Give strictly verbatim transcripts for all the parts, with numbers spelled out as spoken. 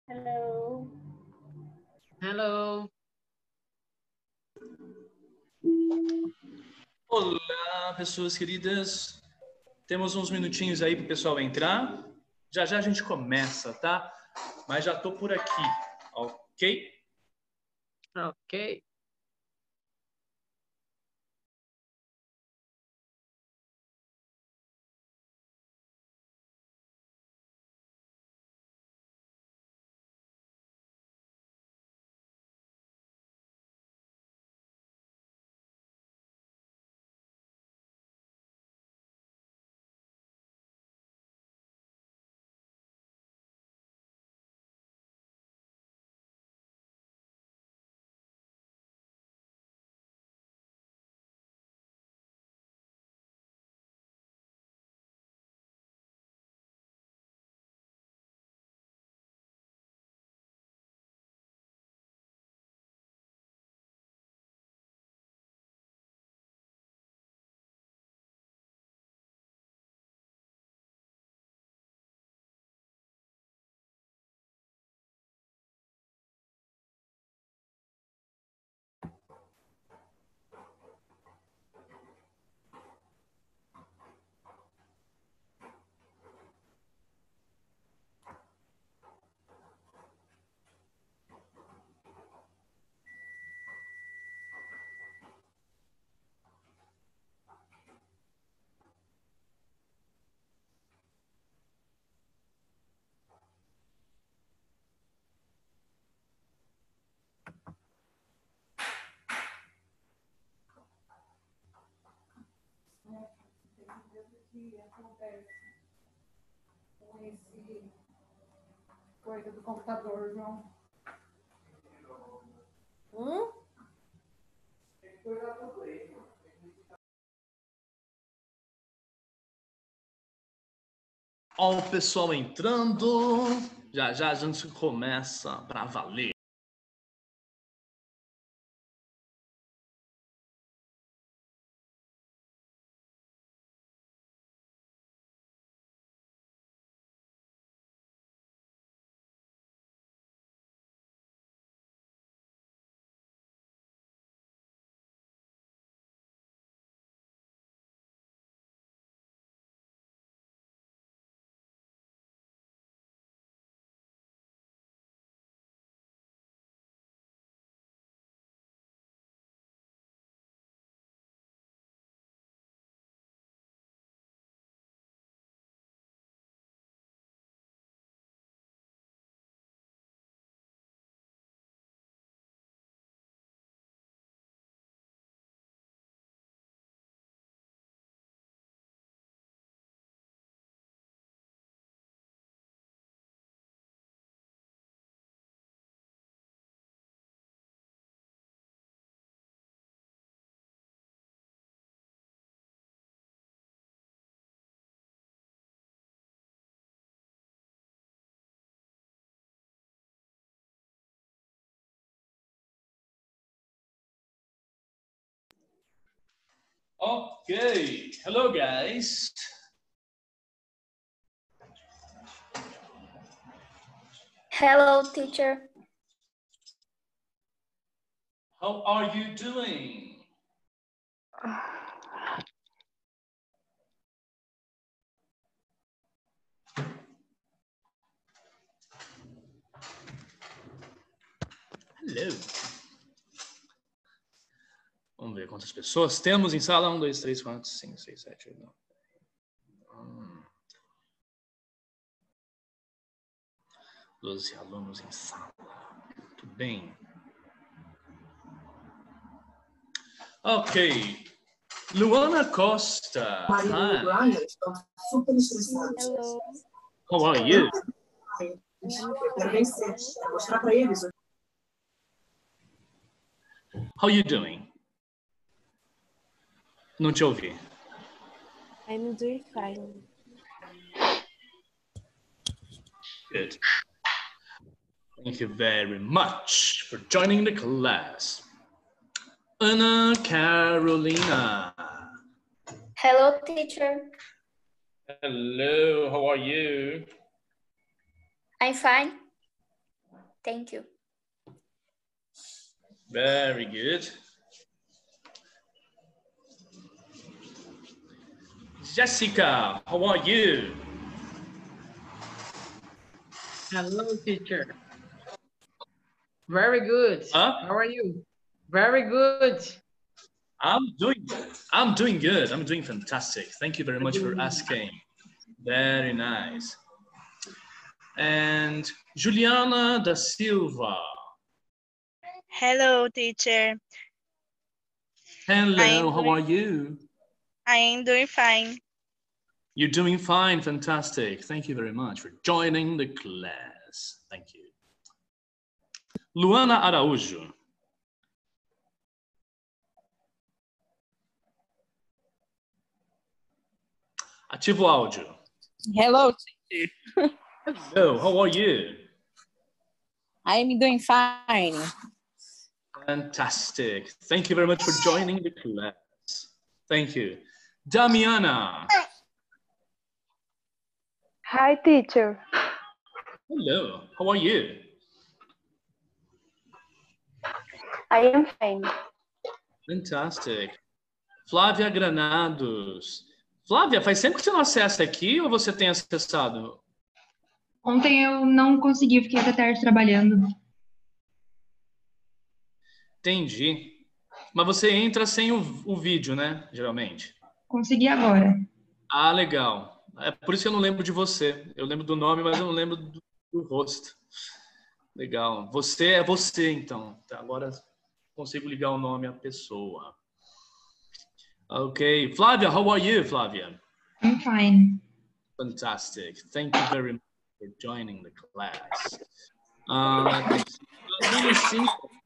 Hello. Hello. Olá, pessoas queridas. Temos uns minutinhos aí para o pessoal entrar. Já já a gente começa, tá? Mas já tô por aqui, ok? Ok. Que acontece com esse coisa do computador, João? Hum? Ó, o pessoal entrando. Já já a gente começa para valer. Ok. Hello, guys. Hello, teacher. How are you doing? Hello. Vamos ver quantas pessoas temos em sala. Um, dois, três, quatro, cinco, seis, sete, oito, nove. Hum. doze alunos em sala. Muito bem. Ok. Luana Costa. Maria e o Brian estão super estressados. Hello. How are you? Eu quero vencer. Quero mostrar para eles. How you doing? Não te ouvi. I'm doing fine. Good. Thank you very much for joining the class. Ana Carolina. Hello, teacher. Hello, how are you? I'm fine. Thank you. Very good. Jessica, how are you? Hello, teacher. Very good. Huh? How are you? Very good. I'm doing I'm doing good. I'm doing fantastic. Thank you very much for asking. Very nice. And Juliana da Silva. Hello, teacher. Hello, am how doing- are you? I am doing fine. You're doing fine, fantastic. Thank you very much for joining the class. Thank you. Luana Araújo. Ativa o áudio. Hello, teacher. Hello, how are you? I'm doing fine. Fantastic. Thank you very much for joining the class. Thank you. Damiana. Hi, teacher. Hello, how are you? I am fine. Fantastic. Flávia Granados. Flávia, faz tempo que você não acessa aqui ou você tem acessado? Ontem eu não consegui, fiquei até tarde trabalhando. Entendi. Mas você entra sem o, o vídeo, né? Geralmente. Consegui agora. Ah, legal. É por isso que eu não lembro de você. Eu lembro do nome, mas eu não lembro do, do rosto. Legal. Você é você, então. Tá, agora consigo ligar o nome à pessoa. Ok. Flávia, how are you, Flávia? I'm fine. Fantastic. Thank you very much for joining the class. Uh, let me see.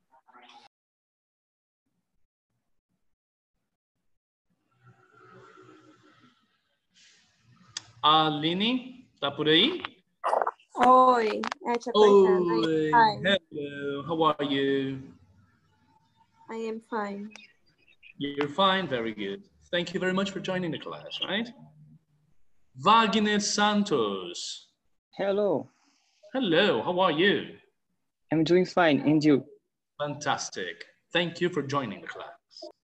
Aline, tá por aí? Oi, é tia Caetano. Oi, Hi, hello, how are you? I am fine. You're fine, very good. Thank you very much for joining the class, right? Wagner Santos. Hello, Hello, how are you? I'm doing fine, and you? Fantastic. Thank you for joining the class.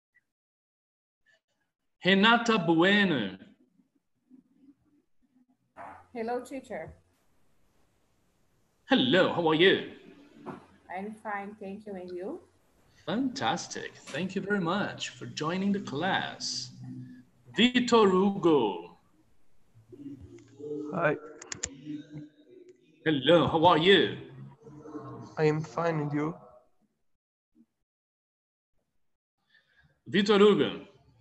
Renata Bueno. Hello, teacher. Hello, how are you? I'm fine, thank you. And you? Fantastic. Thank you very much for joining the class. Vitor Hugo. Hi, Hello, how are you? I am fine, and you? Vitor Hugo.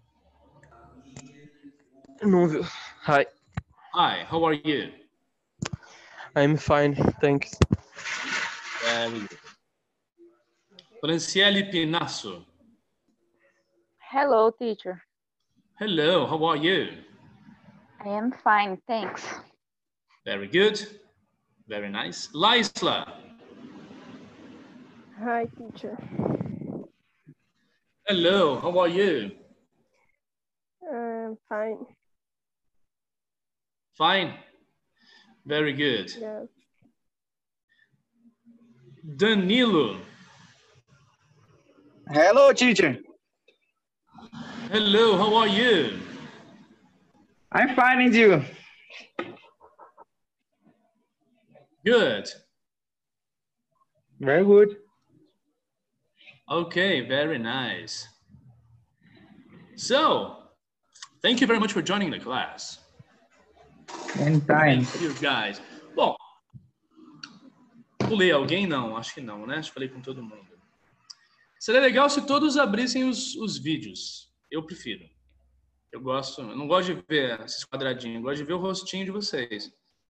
No, hi, Hi, how are you? I'm fine, thanks. Very good. Franciele Pinasso. Hello, teacher. Hello, how are you? I am fine, thanks. Very good. Very nice. Laisla. Hi, teacher. Hello, how are you? I'm fine. Fine. Very good. Yeah. Danilo. Hello, teacher. Hello, how are you? I'm fine, and you? Good. Very good. Okay, very nice. So, thank you very much for joining the class. Anytime. Thank you, guys. Bom, pulei alguém? Não, acho que não, né? Acho que falei com todo mundo. Seria legal se todos abrissem os, os vídeos. Eu prefiro. Eu gosto, eu não gosto de ver esses quadradinhos, eu gosto de ver o rostinho de vocês.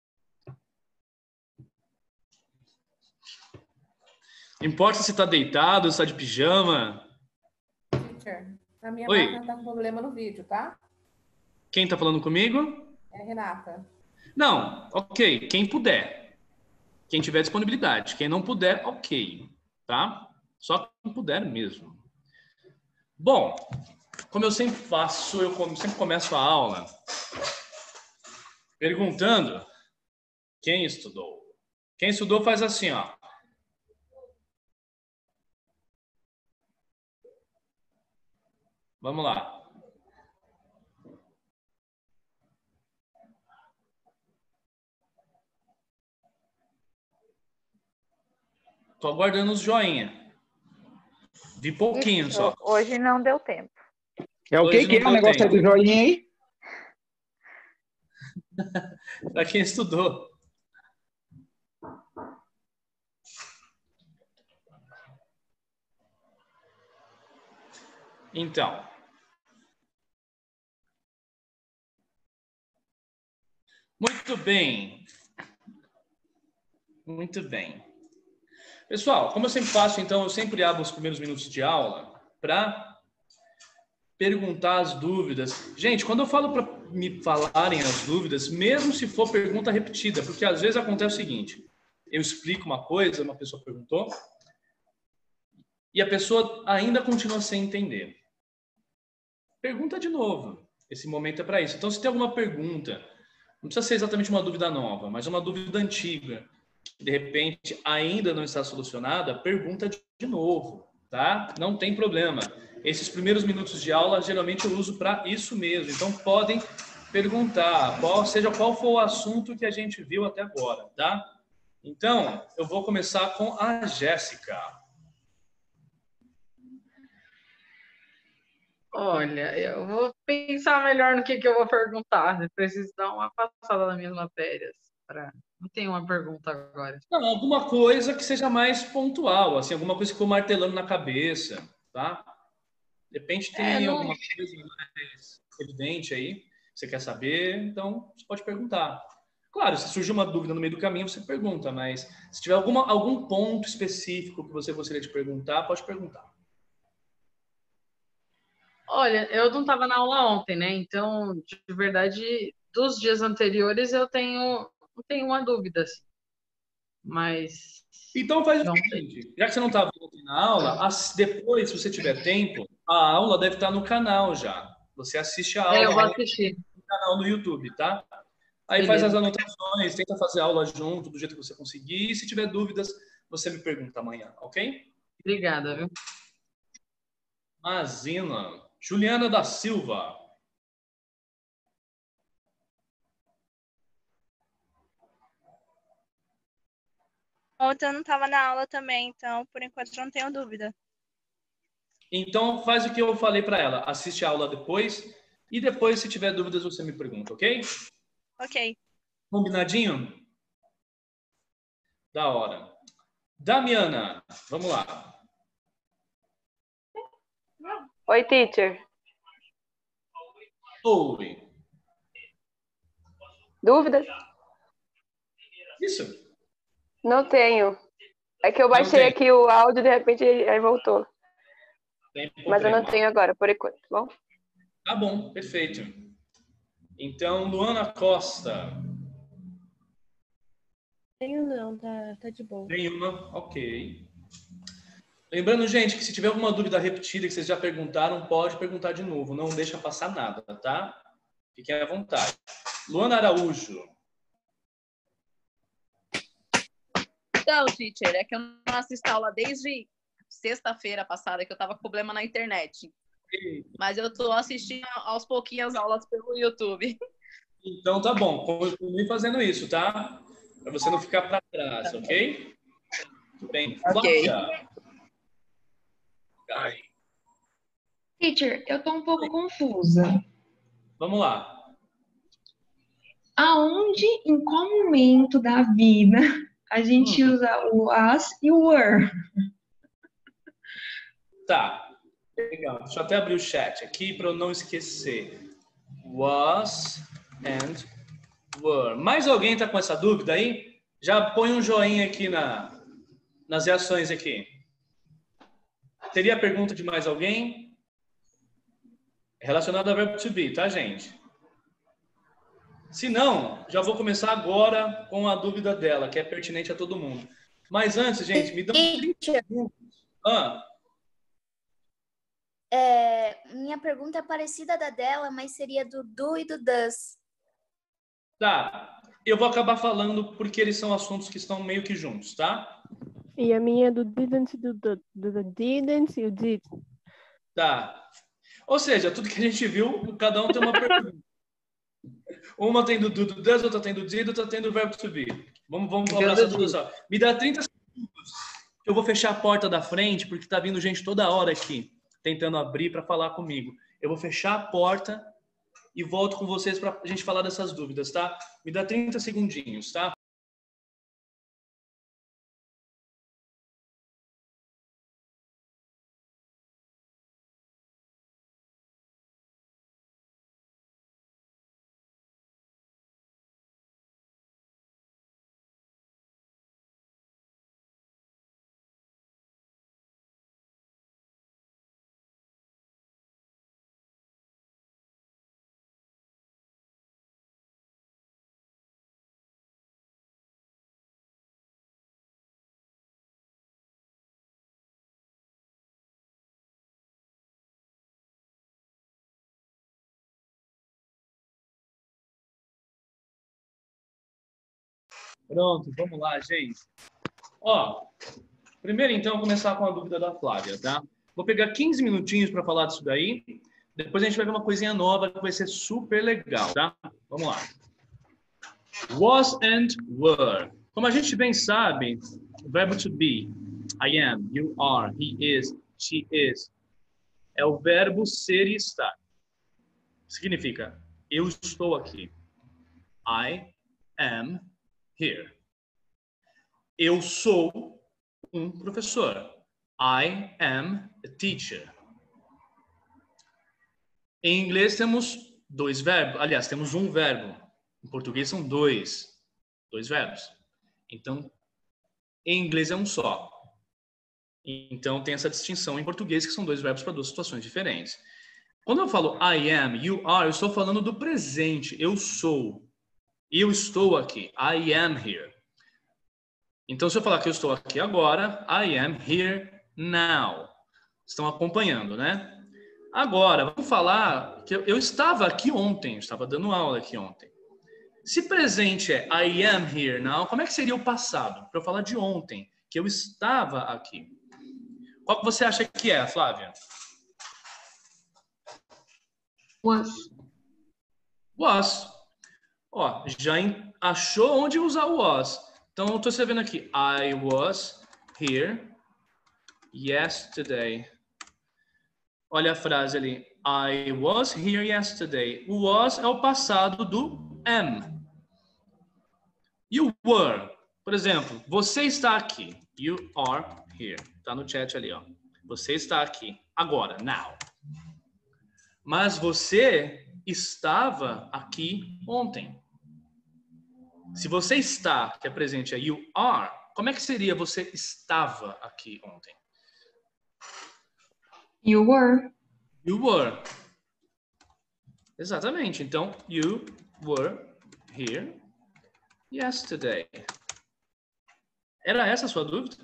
Não importa se está deitado, se está de pijama. Teacher, a minha Oi. máquina tá com problema no vídeo, tá? Quem está falando comigo? É a Renata. Não, ok. Quem puder. Quem tiver disponibilidade. Quem não puder, ok. Tá? Só quem puder mesmo. Bom, como eu sempre faço, eu sempre começo a aula perguntando quem estudou. Quem estudou faz assim, ó. Vamos lá. Tô aguardando os joinha. Vi pouquinho Isso, só. hoje não deu tempo. É o que Hoje que é não o deu negócio aí tempo. do joinha aí? Para quem estudou. Então. Muito bem. Muito bem. Pessoal, como eu sempre faço, então, eu sempre abro os primeiros minutos de aula para perguntar as dúvidas. Gente, quando eu falo para me falarem as dúvidas, mesmo se for pergunta repetida, porque às vezes acontece o seguinte, eu explico uma coisa, uma pessoa perguntou, e a pessoa ainda continua sem entender. Pergunta de novo. Esse momento é para isso. Então, se tem alguma pergunta, não precisa ser exatamente uma dúvida nova, mas uma dúvida antiga, que de repente ainda não está solucionada, pergunta de novo, tá? Não tem problema. Esses primeiros minutos de aula, geralmente eu uso para isso mesmo. Então, podem perguntar, qual, seja qual for o assunto que a gente viu até agora, tá? Então, eu vou começar com a Jéssica. Olha, eu vou pensar melhor no que, que eu vou perguntar. Eu preciso dar uma passada nas minhas matérias. Pra... Não tenho uma pergunta agora. Não, alguma coisa que seja mais pontual, assim, alguma coisa que ficou martelando na cabeça, tá? De repente tem É, não... alguma coisa mais evidente aí, que você quer saber, então você pode perguntar. Claro, se surgir uma dúvida no meio do caminho, você pergunta, mas se tiver alguma, algum ponto específico que você gostaria de perguntar, pode perguntar. Olha, eu não estava na aula ontem, né? Então, de verdade, dos dias anteriores eu tenho, eu tenho uma dúvida, assim. Mas... Então faz o seguinte, já que você não estava na aula, depois, se você tiver tempo, a aula deve estar no canal já. Você assiste a aula É, eu vou assistir. no canal no YouTube, tá? Aí Beleza. faz as anotações, tenta fazer a aula junto, do jeito que você conseguir. E se tiver dúvidas, você me pergunta amanhã, ok? Obrigada, viu? Imagina. Juliana da Silva. Ontem eu não estava na aula também, então por enquanto não tenho dúvida. Então faz o que eu falei para ela. Assiste a aula depois e depois, se tiver dúvidas, você me pergunta, ok? Ok. Combinadinho? Da hora. Damiana, vamos lá. Oi, teacher. Oi. Dúvidas? Isso. Não tenho. É que eu baixei aqui o áudio, de repente aí voltou. Tem Mas eu não problema. tenho agora, por enquanto, tá bom? Tá bom, perfeito. Então, Luana Costa. Tenho não, tá, tá de boa. Nenhuma, ok. Lembrando, gente, que se tiver alguma dúvida repetida que vocês já perguntaram, pode perguntar de novo. Não deixa passar nada, tá? Fiquem à vontade. Luana Araújo. Então, teacher, é que eu não assisto aula desde sexta-feira passada, que eu tava com problema na internet. Mas eu tô assistindo aos pouquinhos as aulas pelo YouTube. Então tá bom, continue fazendo isso, tá? Para você não ficar para trás, Tá. ok? Tudo bem. Ok. Flávia. Ai. Teacher, eu tô um pouco confusa. Vamos lá. Aonde, em qual momento da vida a gente Hum. usa o as e o were? Tá. Legal. Deixa eu até abrir o chat aqui para eu não esquecer. Was and were. Mais alguém tá com essa dúvida aí? Já põe um joinha aqui na, nas reações aqui. Teria pergunta de mais alguém? Relacionado ao verbo to be, tá, gente? Se não, já vou começar agora com a dúvida dela, que é pertinente a todo mundo. Mas antes, gente, me dão trinta segundos. Ah, É, minha pergunta é parecida da dela, mas seria do do e do does. tá. Eu vou acabar falando porque eles são assuntos que estão meio que juntos, tá? E a minha é do didn't, do, do, do, do didn't e o did. Tá. Ou seja, tudo que a gente viu, cada um tem uma pergunta. Uma tem do do, do does, outra tem do did, outra tem do verbo to be. Vamos, vamos falar essa discussão. Me dá trinta segundos. Eu vou fechar a porta da frente, porque tá vindo gente toda hora aqui, tentando abrir para falar comigo. Eu vou fechar a porta e volto com vocês para a gente falar dessas dúvidas, tá? Me dá trinta segundinhos, tá? Pronto, vamos lá, gente. Ó, primeiro, então, começar com a dúvida da Flávia, tá? Vou pegar quinze minutinhos para falar disso daí. Depois a gente vai ver uma coisinha nova que vai ser super legal, tá? Vamos lá. Was and were. Como a gente bem sabe, o verbo to be, I am, you are, he is, she is, é o verbo ser e estar. Significa, eu estou aqui. I am here. Eu sou um professor. I am a teacher. Em inglês temos dois verbos. Aliás, temos um verbo. Em português são dois. Dois verbos. Então, em inglês é um só. Então, tem essa distinção em português, que são dois verbos para duas situações diferentes. Quando eu falo I am, you are, eu estou falando do presente. Eu sou. Eu estou aqui. I am here. Então, se eu falar que eu estou aqui agora, I am here now. Estão acompanhando, né? Agora, vamos falar que eu, eu estava aqui ontem. Eu estava dando aula aqui ontem. Se presente é I am here now, como é que seria o passado? Para eu falar de ontem, que eu estava aqui. Qual que você acha que é, Flávia? Was. Was. Ó, já achou onde usar o was. Então, eu estou escrevendo aqui. I was here yesterday. Olha a frase ali. I was here yesterday. O was é o passado do am. E o were? Por exemplo, você está aqui. You are here. Está no chat ali, ó. Você está aqui. Agora, now. Mas você estava aqui ontem. Se você está, que é presente, é you are, como é que seria você estava aqui ontem? You were. You were. Exatamente. Então, you were here yesterday. Era essa a sua dúvida?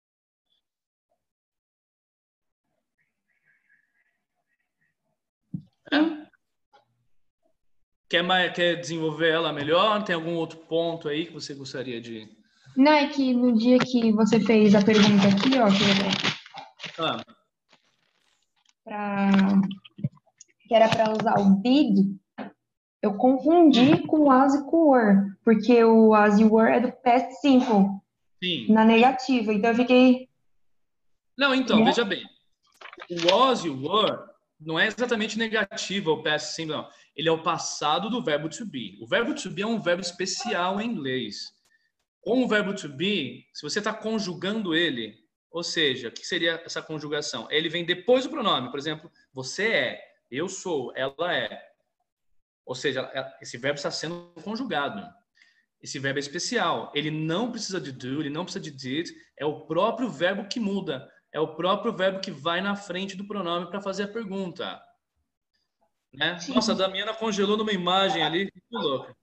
É? Quer, mais, quer desenvolver ela melhor? Tem algum outro ponto aí que você gostaria de... Não, é que no dia que você fez a pergunta aqui, ó, que, ah. pra, que era para usar o did, eu confundi com o was e com o were, porque o was e o were é do past simple. Sim. Na negativa, então eu fiquei... Não, então, né? veja bem. O was e o were não é exatamente negativo o past simple, não. Ele é o passado do verbo to be. O verbo to be é um verbo especial em inglês. Com o verbo to be, se você está conjugando ele, ou seja, o que seria essa conjugação? Ele vem depois do pronome. Por exemplo, você é, eu sou, ela é. Ou seja, esse verbo está sendo conjugado. Esse verbo é especial. Ele não precisa de do, ele não precisa de did. É o próprio verbo que muda. É o próprio verbo que vai na frente do pronome para fazer a pergunta. Né? Nossa, a Damiana congelou numa imagem ali. Que louca.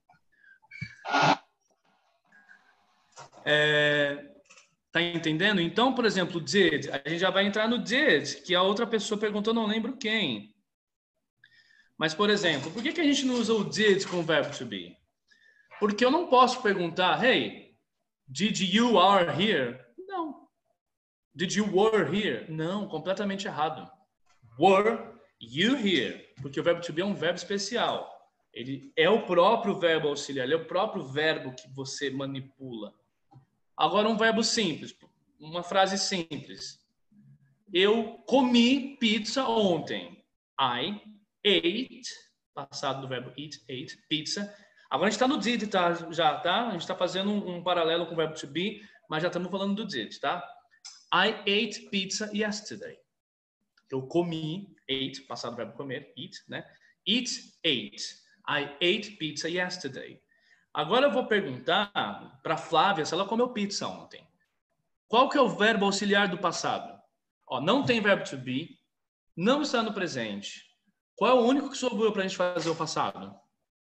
É, tá entendendo? Então, por exemplo, did. A gente já vai entrar no did, que a outra pessoa perguntou, não lembro quem. Mas, por exemplo, por que, que a gente não usa o did com o verbo to be? Porque eu não posso perguntar, hey, did you are here? Não. Did you were here? Não, completamente errado. Were you here, porque o verbo to be é um verbo especial. Ele é o próprio verbo auxiliar, ele é o próprio verbo que você manipula. Agora um verbo simples, uma frase simples. Eu comi pizza ontem. I ate, passado do verbo eat, ate, pizza. Agora a gente está no did, tá? Já, tá? A gente está fazendo um, um paralelo com o verbo to be, mas já estamos falando do did, tá? I ate pizza yesterday. Eu comi, ate, passado do verbo comer, eat, né? Eat, ate. I ate pizza yesterday. Agora eu vou perguntar para Flávia se ela comeu pizza ontem. Qual que é o verbo auxiliar do passado? Ó, não tem verbo to be, não está no presente. Qual é o único que sobrou para a gente fazer o passado?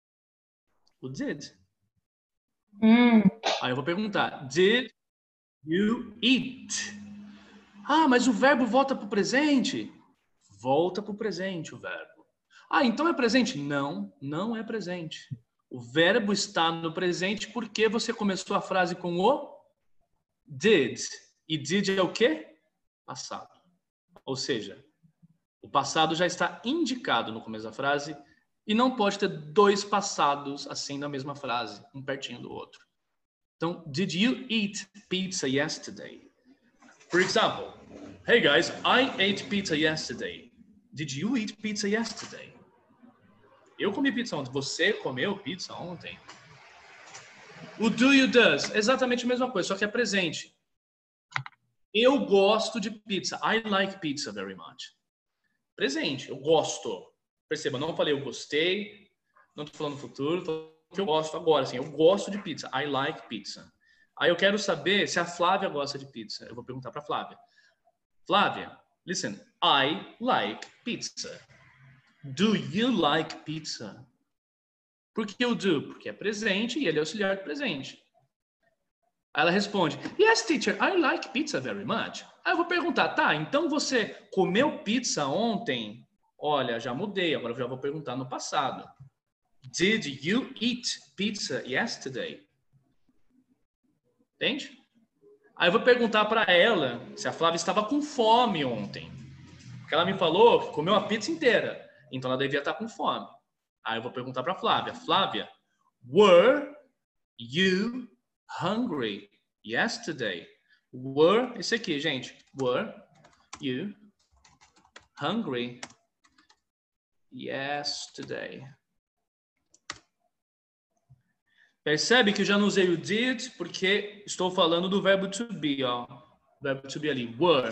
O did. Hum. Aí eu vou perguntar, did you eat? Ah, mas o verbo volta para o presente? Volta para o presente o verbo. Ah, então é presente? Não, não é presente. O verbo está no presente porque você começou a frase com o did. E did é o quê? Passado. Ou seja, o passado já está indicado no começo da frase e não pode ter dois passados assim na mesma frase, um pertinho do outro. Então, did you eat pizza yesterday? For example, hey guys, I ate pizza yesterday. Did you eat pizza yesterday? Eu comi pizza ontem. Você comeu pizza ontem? O do you does, exatamente a mesma coisa, só que é presente. Eu gosto de pizza. I like pizza very much. Presente, eu gosto. Perceba, não falei eu gostei, não estou falando futuro, tô que eu gosto agora, assim, eu gosto de pizza. I like pizza. Aí eu quero saber se a Flávia gosta de pizza. Eu vou perguntar para a Flávia. Flávia, listen, I like pizza. Do you like pizza? Por que o do? Porque é presente e ele é auxiliar do presente. Aí ela responde, yes, teacher, I like pizza very much. Aí eu vou perguntar, tá, então você comeu pizza ontem? Olha, já mudei, agora eu já vou perguntar no passado. Did you eat pizza yesterday? Entende? Aí eu vou perguntar para ela se a Flávia estava com fome ontem. Porque ela me falou que comeu a pizza inteira. Então ela devia estar com fome. Aí eu vou perguntar para a Flávia. Flávia, were you hungry yesterday? Were, esse aqui, gente. Were you hungry yesterday? Percebe que eu já não usei o did porque estou falando do verbo to be, ó. O verbo to be ali, were.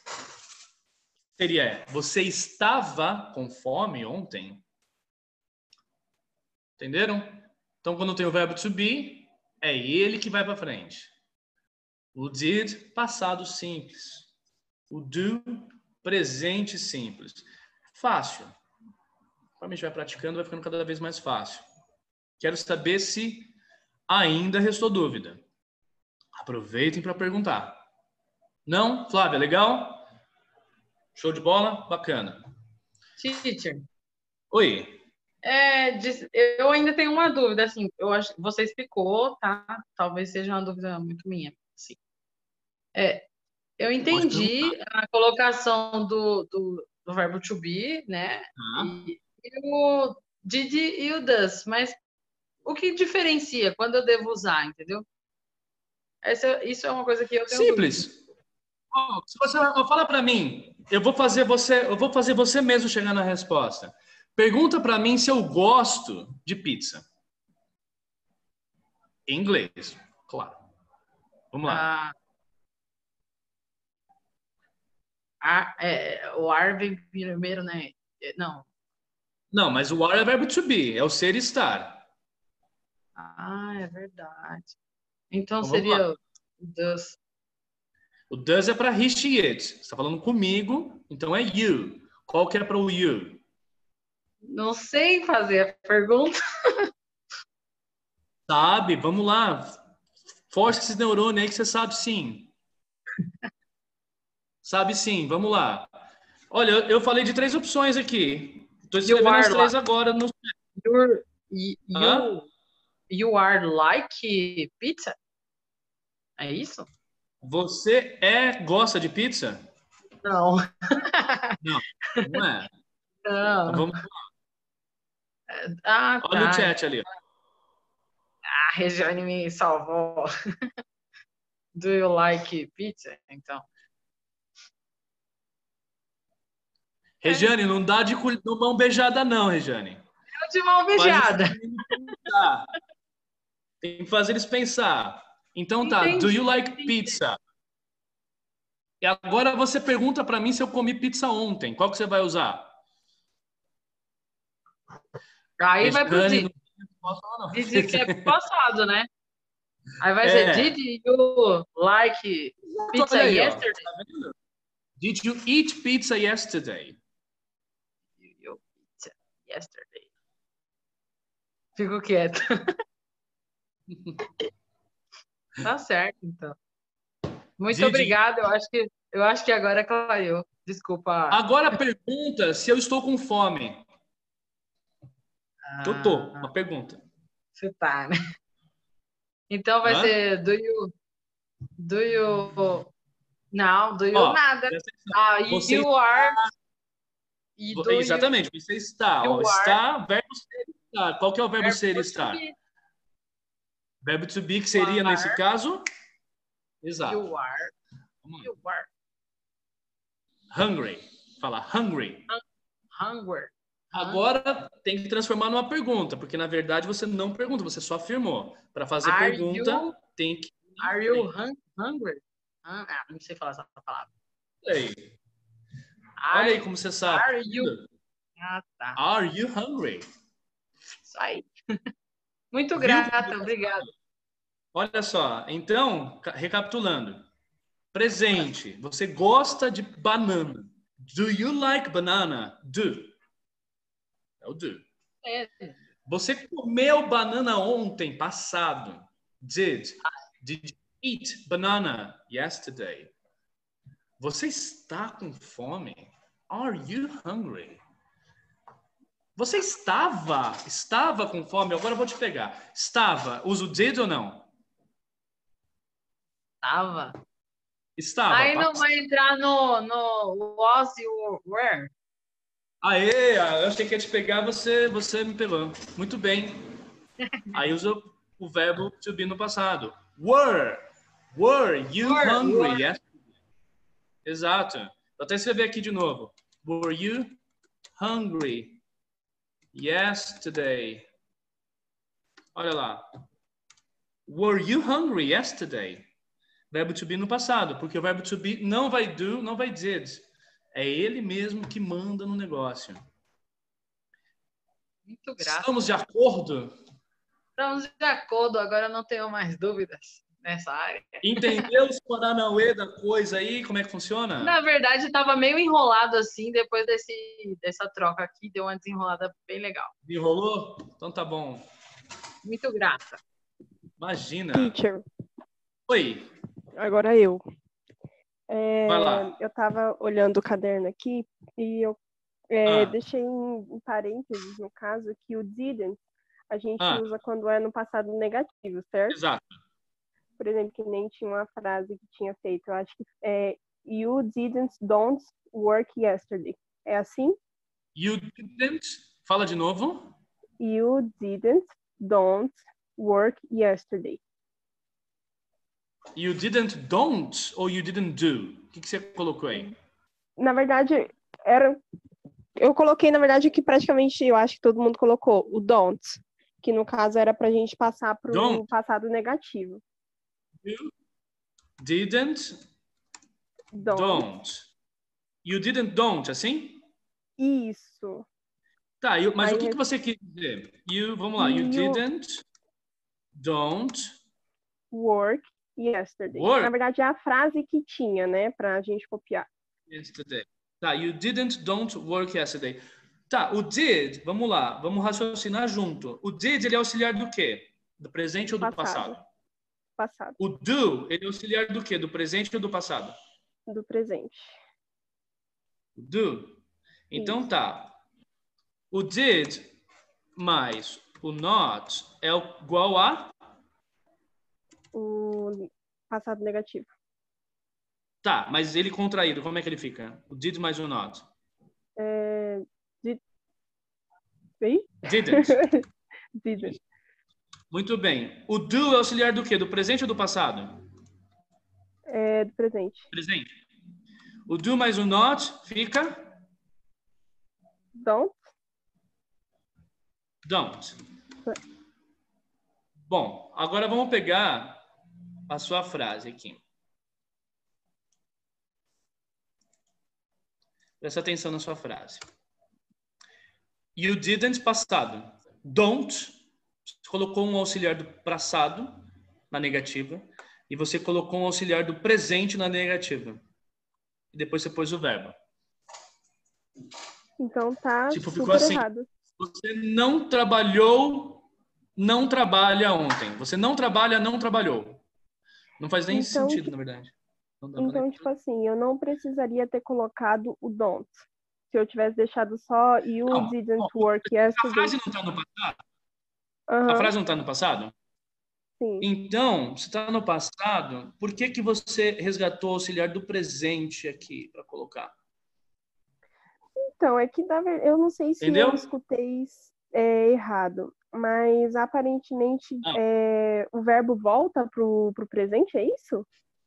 Seria, você estava com fome ontem? Entenderam? Então, quando tem o verbo to be, é ele que vai para frente. O did, passado simples. O do, presente simples. Fácil. Conforme a gente vai praticando, vai ficando cada vez mais fácil. Quero saber se ainda restou dúvida. Aproveitem para perguntar. Não? Flávia, legal? Show de bola? Bacana. Teacher. Oi. É, eu ainda tenho uma dúvida, assim, eu acho, você explicou, tá? Talvez seja uma dúvida muito minha. Sim. É, eu entendi a colocação do, do, do verbo to be, né? Ah. E, e o did e o does, mas o que diferencia quando eu devo usar, entendeu? Essa, isso é uma coisa que eu tenho Simples. dúvida. Oh, se você fala para mim, eu vou fazer você, eu vou fazer você mesmo chegar na resposta. Pergunta para mim se eu gosto de pizza. Em inglês, claro. Vamos lá. Ah, ah, é, o are vem primeiro, né? Não. Não, mas o are é verbo to be, é o ser e estar. Ah, é verdade. Então, Então, seria o does. O does é para he, she, it. Você está falando comigo, então é you. Qual que é para o you? Não sei fazer a pergunta. Sabe? Vamos lá. Força esse neurônio aí que você sabe sim. Sabe sim, vamos lá. Olha, eu, eu falei de três opções aqui. Estou escrevendo as três agora. No... You're, you, you, you are like pizza? É isso? Você é, gosta de pizza? Não. Não, não é. Não. Então vamos lá. Ah, Olha o tá. chat ali. A Regiane me salvou. Do you like pizza? Então. Regiane, não dá de cul- de mão beijada não, Regiane. Eu de mão Faz beijada. os meninos pensar. Tem que fazer eles pensar. Então tá, Entendi. do you like pizza? E agora você pergunta para mim se eu comi pizza ontem. Qual que você vai usar? Aí vai pro Regiane, did. não posso falar, não. Did que é passado, né? Aí vai É. ser, did you like pizza Olha aí, ó. yesterday? Tá vendo? Did you eat pizza yesterday? Did you pizza yesterday? Fico quieto. Tá certo, então. Muito Didi. obrigada. Eu acho que eu acho que agora clareou. Desculpa. Agora pergunta se eu estou com fome. Eu tô. Ah, Uma pergunta. você tá, né? Então vai Hã? ser do you do you não, do you Ó, nada. presta atenção. Ah, you Você are e Vo- do Exatamente, você está. you Ó, are. está, verbo ser estar. Qual que é o verbo Verbo ser to estar? be. Verbo to be, que seria You nesse are. caso? Exato. You are. Vamos lá. You are Hungry. Fala hungry. hungry. Agora tem que transformar numa pergunta, porque na verdade você não pergunta, você só afirmou. Para fazer Are pergunta, you- tem que. Are you hun- hungry? Ah, ah, não sei falar essa palavra. Olha aí. Are, Olha aí como você sabe. Are you? Ah, tá. Are you hungry? Isso aí. Muito Viu grata, como- obrigada. Olha só, então, ca- recapitulando. Presente, você gosta de banana. Do you like banana? Do. É o do. É, Você comeu banana ontem, passado. Did. Did you eat banana yesterday? Você está com fome? Are you hungry? Você estava, estava com fome? Agora eu vou te pegar. Estava, usa o did ou não? tava. Estava. Aí não pass- vai entrar no, no was e o were. Aê, eu achei que ia te pegar, você, você me pegou. Muito bem. Aí usa o verbo to be no passado. Were. Were you Were, hungry were. yesterday? Exato. Vou até escrever aqui de novo. Were you hungry yesterday? Olha lá. Were you hungry yesterday? Verbo to be no passado, porque o verbo to be não vai do, não vai did. É ele mesmo que manda no negócio. Muito grata. Estamos de acordo? Estamos de acordo, agora eu não tenho mais dúvidas nessa área. Entendeu os paranauê da coisa aí? Como é que funciona? Na verdade, estava meio enrolado assim, depois desse, dessa troca aqui, deu uma desenrolada bem legal. Enrolou? Então tá bom. Muito grata. Imagina. Teacher, Oi, agora eu. É, vai lá. eu estava olhando o caderno aqui e eu é, Ah. deixei em, em parênteses, no caso, que o didn't a gente Ah. usa quando é no passado negativo, certo? Exato. Por exemplo, que nem tinha uma frase que tinha feito, eu acho que é You didn't don't work yesterday. É assim? You didn't. Fala de novo. You didn't don't work yesterday. You didn't don't ou you didn't do? O que, que você colocou aí? Na verdade, era. Eu coloquei, na verdade, o que praticamente eu acho que todo mundo colocou, o don't, que no caso era pra gente passar pro Don't. passado negativo. You didn't Don't. don't. You didn't don't, assim? Isso. Tá, eu- mas Aí o que, eu- que você quis dizer? You, vamos lá. You, You- didn't don't Work yesterday. Work. Na verdade, é a frase que tinha, né, pra gente copiar. yesterday. Tá, you didn't don't work yesterday. Tá, o did, vamos lá, vamos raciocinar junto. O did, ele é auxiliar do quê? Do presente ou do Passado. passado? Passado. O do, ele é auxiliar do quê? Do presente ou do passado? Do presente. O do. Então Isso. tá. O did mais o not é igual a... O passado negativo. Tá, mas ele contraído, como é que ele fica? O did mais o not. É, did, sei. Didn't. Didn't. Muito bem. O do é auxiliar do quê? Do presente ou do passado? É do presente. Presente. O do mais o not fica? Don't. Don't. Bom, agora vamos pegar a sua frase aqui. Presta atenção na sua frase. You didn't, passado. Don't, você colocou um auxiliar do passado na negativa e você colocou um auxiliar do presente na negativa. E depois você pôs o verbo. Então tá Tipo, ficou super assim. errado. Você não trabalhou, não trabalha ontem. Você não trabalha, não trabalhou. Não faz nem Então, sentido, na verdade. Não dá pra Então, ler. tipo assim, eu não precisaria ter colocado o don't. Se eu tivesse deixado só you Não, didn't ó, work A yesterday. frase não está no passado? A Aham, frase não está no passado? sim. Então, se está no passado, por que, que você resgatou o auxiliar do presente aqui para colocar? Então, é que na ver- eu não sei se Entendeu? eu escutei é, errado, mas aparentemente Ah. é, o verbo volta pro, pro presente, é isso?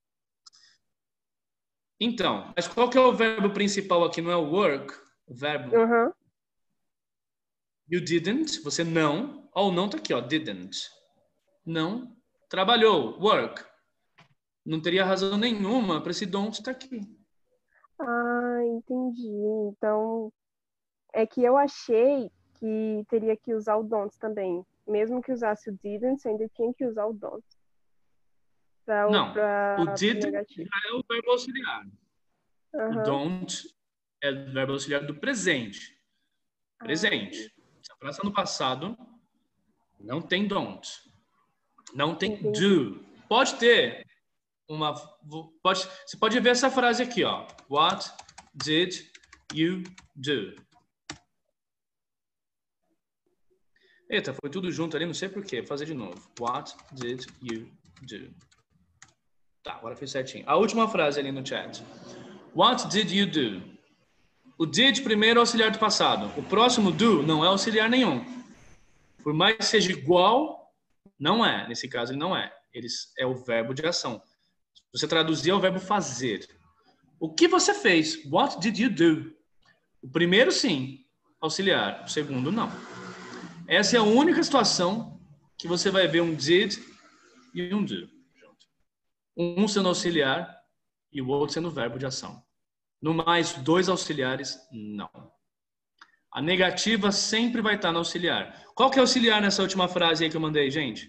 Então, mas qual que é o verbo principal aqui? Não é o work? O verbo Aham. you didn't, você não. Ó, o não tá aqui, ó, didn't. Não trabalhou, work. Não teria razão nenhuma para esse don't estar aqui. Ah, entendi. Então, é que eu achei que teria que usar o don't também. Mesmo que usasse o didn't, você ainda tinha que usar o don't. Pra, Não, pra, o pro didn't negativo. já é o verbo auxiliar. O Aham. don't é o verbo auxiliar do presente. Presente. Se a frase está no passado, não tem don't. Não tem Entendi. do. Pode ter uma... Pode, você pode ver essa frase aqui, ó. What did you do? Eita, foi tudo junto ali, não sei porquê. Vou fazer de novo. What did you do? Tá, agora fez certinho. A última frase ali no chat. What did you do? O did primeiro é auxiliar do passado. O próximo do não é auxiliar nenhum. Por mais que seja igual, não é. Nesse caso, ele não é. Ele é o verbo de ação. Se você traduzir, é o verbo fazer. O que você fez? What did you do? O primeiro, sim, auxiliar. O segundo, não. Essa é a única situação que você vai ver um did e um do. Um sendo auxiliar e o outro sendo verbo de ação. No mais, dois auxiliares, não. A negativa sempre vai estar no auxiliar. Qual que é o auxiliar nessa última frase aí que eu mandei, gente?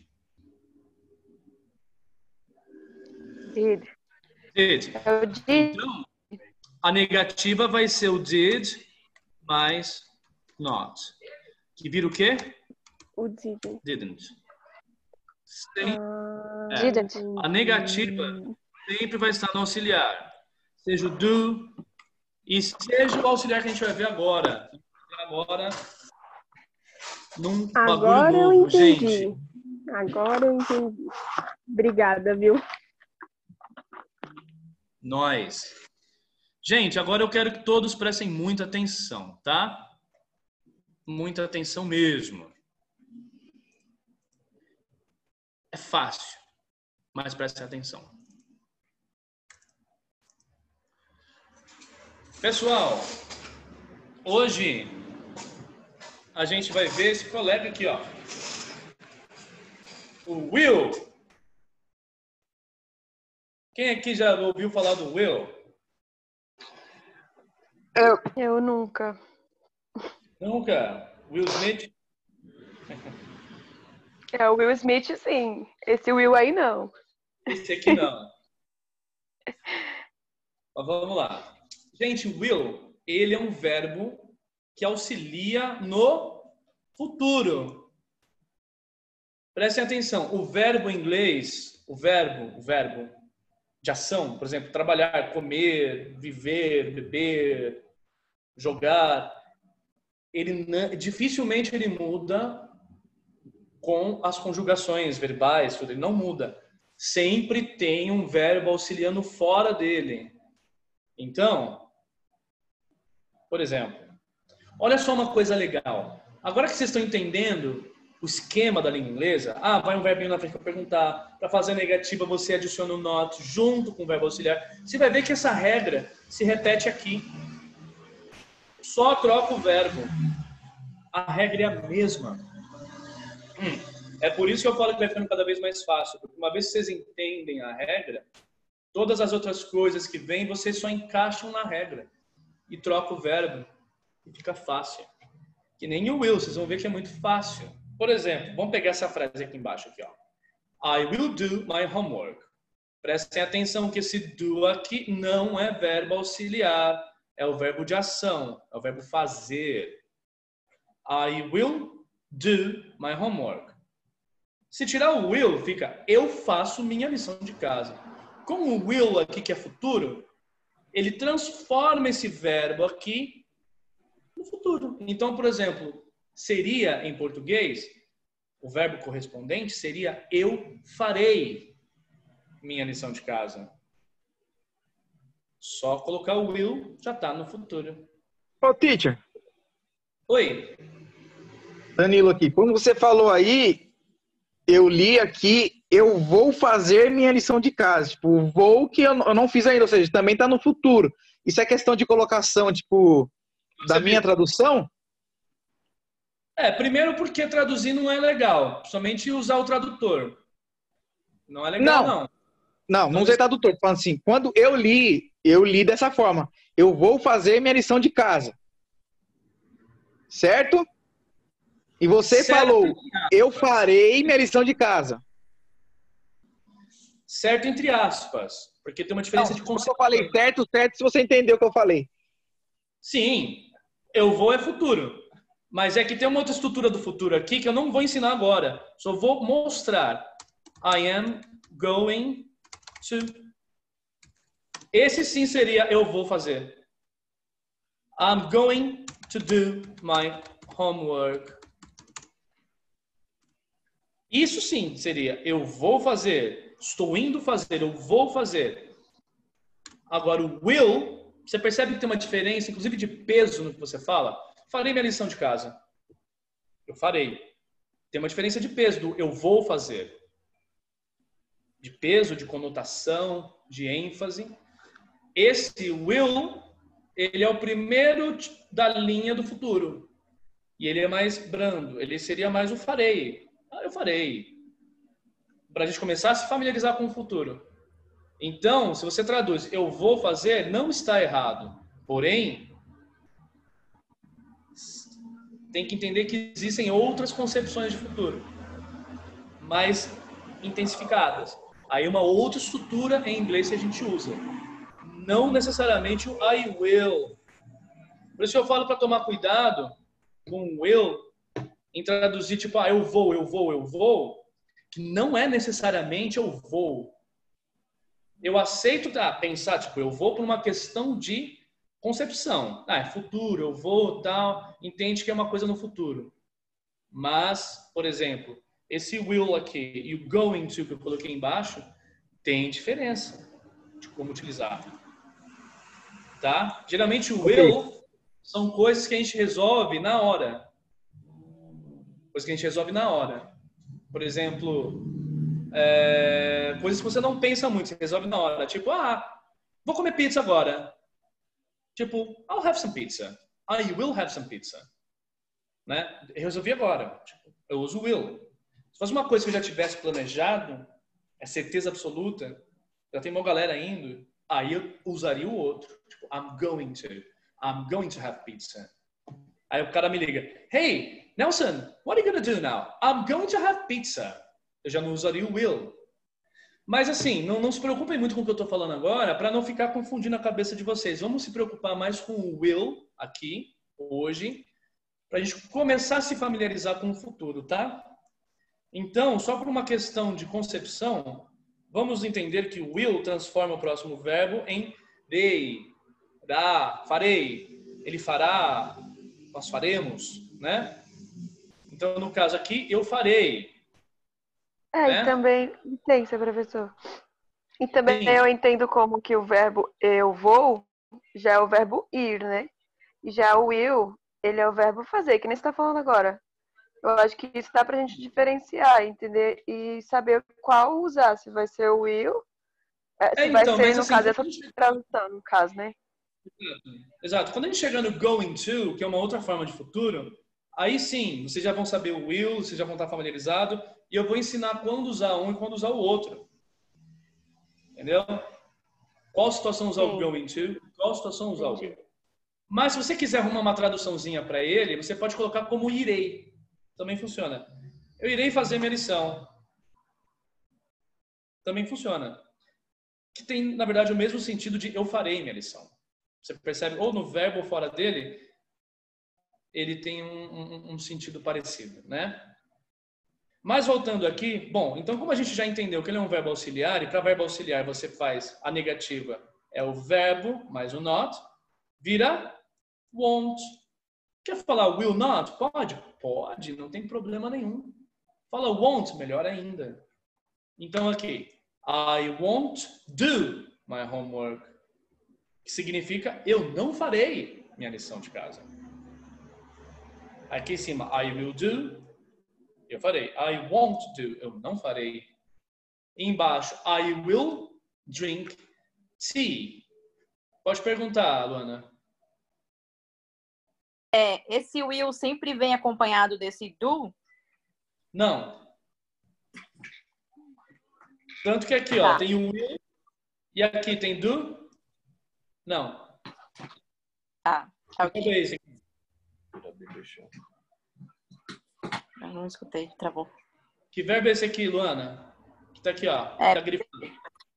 Did. Did. É o did. Então, a negativa vai ser o did mais not. Que vira o quê? O didn't. Didn't. Sem- Ah, é. Didn't. A negativa sempre vai estar no auxiliar. Seja o do e seja o auxiliar que a gente vai ver agora. Agora, num Agora bagulho eu novo, entendi. gente. Agora eu entendi. Obrigada, viu? Nós. Gente, agora eu quero que todos prestem muita atenção, tá? Muita atenção mesmo. É fácil, mas prestem atenção. Pessoal, hoje a gente vai ver esse colega aqui, ó. O Will. Quem aqui já ouviu falar do Will? Eu, eu nunca. Nunca? Will Smith? É o Will Smith, sim. Esse Will aí, não. Esse aqui não. Mas vamos lá. Gente, will, ele é um verbo que auxilia no futuro. Prestem atenção. O verbo em inglês, o verbo, o verbo de ação, por exemplo, trabalhar, comer, viver, beber, jogar, ele dificilmente ele muda com as conjugações verbais, tudo, ele não muda. Sempre tem um verbo auxiliando fora dele. Então, por exemplo, olha só uma coisa legal. Agora que vocês estão entendendo o esquema da língua inglesa, ah, vai um verbinho na frente para perguntar, para fazer a negativa você adiciona o not junto com o verbo auxiliar. Você vai ver que essa regra se repete aqui. Só troca o verbo. A regra é a mesma. Hum, é por isso que eu falo que vai ficando cada vez mais fácil, porque uma vez que vocês entendem a regra, todas as outras coisas que vêm, vocês só encaixam na regra e trocam o verbo e fica fácil. Que nem o will, vocês vão ver que é muito fácil. Por exemplo, vamos pegar essa frase aqui embaixo. Aqui, ó. I will do my homework. Prestem atenção que esse do aqui não é verbo auxiliar. É o verbo de ação. É o verbo fazer. I will do my homework. Se tirar o will, fica eu faço minha lição de casa. Com o will aqui, que é futuro, ele transforma esse verbo aqui no futuro. Então, por exemplo, seria, em português, o verbo correspondente seria eu farei minha lição de casa. Só colocar o will, já está no futuro. Ô, teacher. Oi. Danilo aqui. Como você falou aí, eu li aqui, eu vou fazer minha lição de casa. Tipo, vou que eu não fiz ainda, ou seja, também está no futuro. Isso é questão de colocação, tipo, da minha tradução? É, primeiro porque traduzir não é legal. Somente usar o tradutor. Não é legal, não. Não, não, não usei tradutor. Tô falando assim, quando eu li, eu li dessa forma. Eu vou fazer minha lição de casa. Certo? E você Certo, falou, eu farei minha lição de casa. Certo entre aspas. Porque tem uma diferença Não, de conceito. Eu falei certo, certo, se você entendeu o que eu falei. Sim, eu vou é futuro. Mas é que tem uma outra estrutura do futuro aqui que eu não vou ensinar agora. Só vou mostrar. I am going to. Esse sim seria eu vou fazer. I'm going to do my homework. Isso sim seria eu vou fazer. Estou indo fazer, eu vou fazer. Agora o will, você percebe que tem uma diferença, inclusive de peso no que você fala? Farei minha lição de casa. Eu farei. Tem uma diferença de peso do eu vou fazer. De peso, de conotação, de ênfase. Esse will, ele é o primeiro da linha do futuro. E ele é mais brando. Ele seria mais o farei. Ah, eu farei. Para a gente começar a se familiarizar com o futuro. Então, se você traduz eu vou fazer, não está errado. Porém, tem que entender que existem outras concepções de futuro, mais intensificadas. Aí uma outra estrutura em inglês que a gente usa. Não necessariamente o I will. Por isso eu falo para tomar cuidado com o will, em traduzir tipo, ah, eu vou, eu vou, eu vou, que não é necessariamente eu vou. Eu aceito tá, pensar, tipo, eu vou por uma questão de concepção. Ah, é futuro, eu vou, tal. Entende que é uma coisa no futuro. Mas, por exemplo, esse will aqui e o going to que eu coloquei embaixo tem diferença de como utilizar. Tá? Geralmente o will são coisas que a gente resolve na hora. Coisas que a gente resolve na hora. Por exemplo, é, coisas que você não pensa muito, você resolve na hora. Tipo, ah, vou comer pizza agora. Tipo, I'll have some pizza. Ah, you will have some pizza. Né? Eu resolvi agora. Tipo, eu uso will. Se fosse uma coisa que eu já tivesse planejado, é certeza absoluta, já tem uma galera indo, aí eu usaria o outro. Tipo, I'm going to. I'm going to have pizza. Aí o cara me liga, hey, Nelson, what are you going to do now? I'm going to have pizza. Eu já não usaria o will. Mas assim, não, não se preocupem muito com o que eu estou falando agora, para não ficar confundindo a cabeça de vocês. Vamos se preocupar mais com o will aqui, hoje, para a gente começar a se familiarizar com o futuro, tá? Então, só por uma questão de concepção, vamos entender que o will transforma o próximo verbo em dei, dá, farei, ele fará, nós faremos, né? Então, no caso aqui, eu farei. É, né? e também, licença, professor. E também Sim. eu entendo como que o verbo eu vou já é o verbo ir, né? E já o will, ele é o verbo fazer, que nem você tá falando agora. Eu acho que isso dá pra gente diferenciar, entender? E saber qual usar, se vai ser o will, é, se É, vai então, ser, mas no assim, caso, quando a essa gente- tradução, no caso, né? Exato. Quando a gente chega no going to, que é uma outra forma de futuro, aí sim, vocês já vão saber o will, vocês já vão estar familiarizados, e eu vou ensinar quando usar um e quando usar o outro. Entendeu? Qual situação usar o Sim. going to, qual situação usar o Entendi. will. Mas se você quiser arrumar uma traduçãozinha para ele, você pode colocar como irei. Também funciona. Eu irei fazer minha lição. Também funciona. Que tem, na verdade, o mesmo sentido de eu farei minha lição. Você percebe, ou no verbo ou fora dele, ele tem um, um, um sentido parecido, né? Mas voltando aqui, bom, então como a gente já entendeu que ele é um verbo auxiliar, e para verbo auxiliar você faz a negativa, é o verbo mais o not, vira won't. Quer falar will not? Pode? Pode, não tem problema nenhum. Fala won't, melhor ainda. Então aqui, I won't do my homework. Que significa eu não farei minha lição de casa. Aqui em cima, I will do, eu farei. I won't do, eu não farei. E embaixo, I will drink tea. Pode perguntar, Luana. É, esse will sempre vem acompanhado desse do? Não. Tanto que aqui, ó, Tá. tem o will e aqui tem do. Não. Tá. Ok. Cadê esse aqui? Eu não escutei, travou. Que verbo é esse aqui, Luana? Que tá aqui, ó. É. Tá grifado.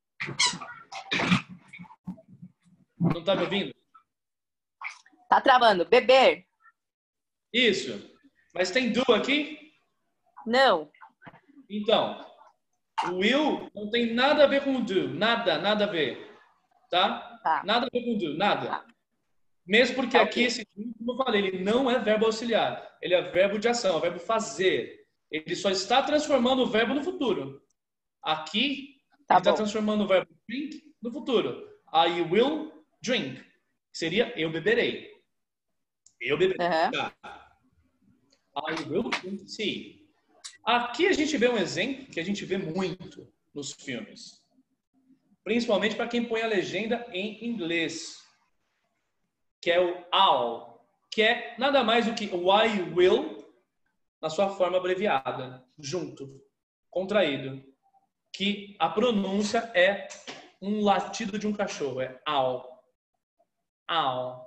Não tá me ouvindo? Tá travando. Beber? Isso. Mas tem do aqui? Não. Então, o will não tem nada a ver com o do. Nada, nada a ver. Tá? Tá. Nada a ver com do, nada. Mesmo porque Tá, aqui, ok. esse do, como eu falei, ele não é verbo auxiliar. Ele é verbo de ação, é verbo fazer. Ele só está transformando o verbo no futuro. Aqui, Tá ele está bom. transformando o verbo drink no futuro. I will drink. Seria eu beberei. Eu beberei. Uhum. Tá. I will drink tea. Aqui a gente vê um exemplo que a gente vê muito nos filmes. Principalmente para quem põe a legenda em inglês. Que é o I'll. Que é nada mais do que o I will na sua forma abreviada. Junto. Contraído. Que a pronúncia é um latido de um cachorro. É I'll. I'll.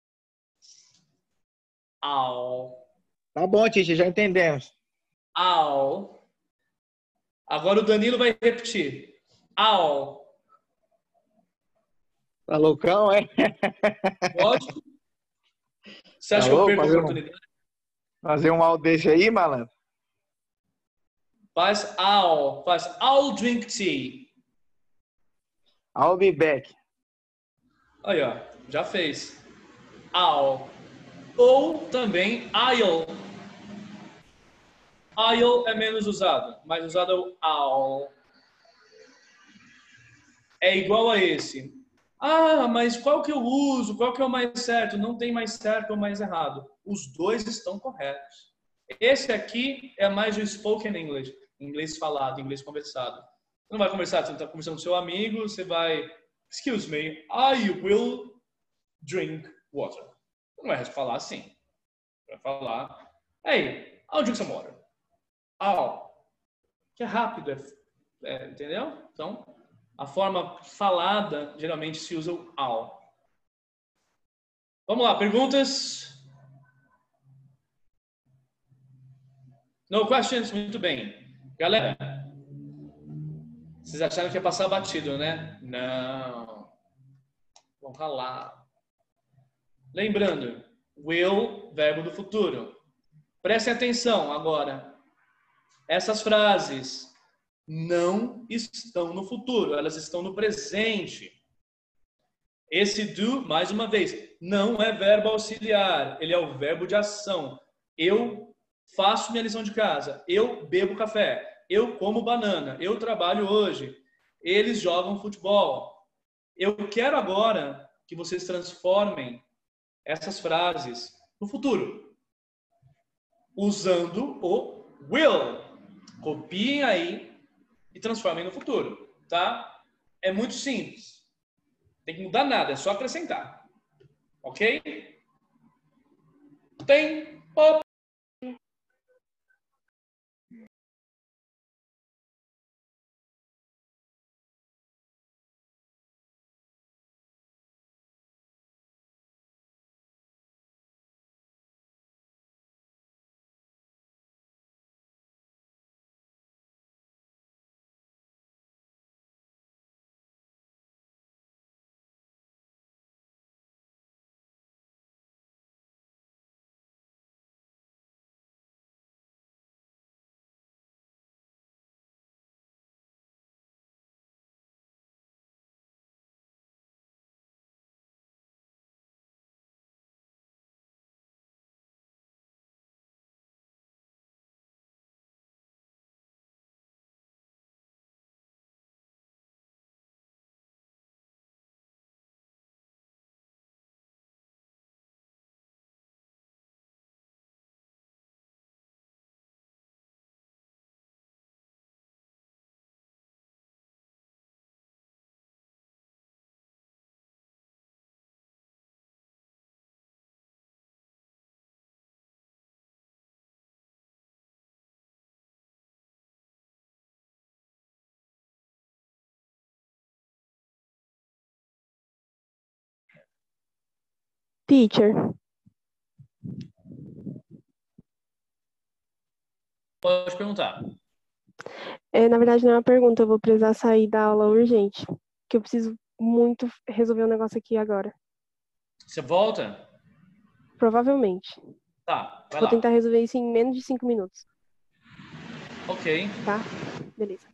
I'll. Tá bom, Titi, já entendemos. I'll. Agora o Danilo vai repetir. I'll. Tá loucão, é? Pode? Você acha Tá que eu louco? perco a Fazer um- oportunidade? Fazer um áudio desse aí, malandro? Faz I'll. Faz I'll drink tea. I'll be back. Aí, ó. Já fez. I'll. Ou também I'll. I'll é menos usado. Mais usado é o I'll. É igual a esse. Ah, mas qual que eu uso? Qual que é o mais certo? Não tem mais certo ou mais errado. Os dois estão corretos. Esse aqui é mais o spoken English. Inglês falado, inglês conversado. Você não vai conversar, você está conversando com seu amigo, você vai... Excuse me, I will drink water. Você não vai falar assim. Vai falar... Hey, I'll drink some water. I'll. Que é rápido, é, é, entendeu? Então... A forma falada, geralmente se usa o I'll. Vamos lá, perguntas? No questions? Muito bem. Galera, vocês acharam que ia passar batido, né? Não. Vamos ralar. Lembrando, will, verbo do futuro. Prestem atenção agora. Essas frases não estão no futuro, elas estão no presente. Esse do, mais uma vez, não é verbo auxiliar, ele é o verbo de ação. Eu faço minha lição de casa, eu bebo café, eu como banana, eu trabalho hoje, eles jogam futebol. Eu quero agora que vocês transformem essas frases no futuro. Usando o will. Copiem aí e transformem no futuro, tá? É muito simples. Tem que mudar nada, é só acrescentar. Ok? Tem. Pop. Teacher, Pode perguntar. é, na verdade não é uma pergunta, eu vou precisar sair da aula urgente, que eu preciso muito resolver um negócio aqui agora. Você volta? Provavelmente. Tá, vai Vou lá. tentar resolver isso em menos de cinco minutos, Ok. tá? Beleza.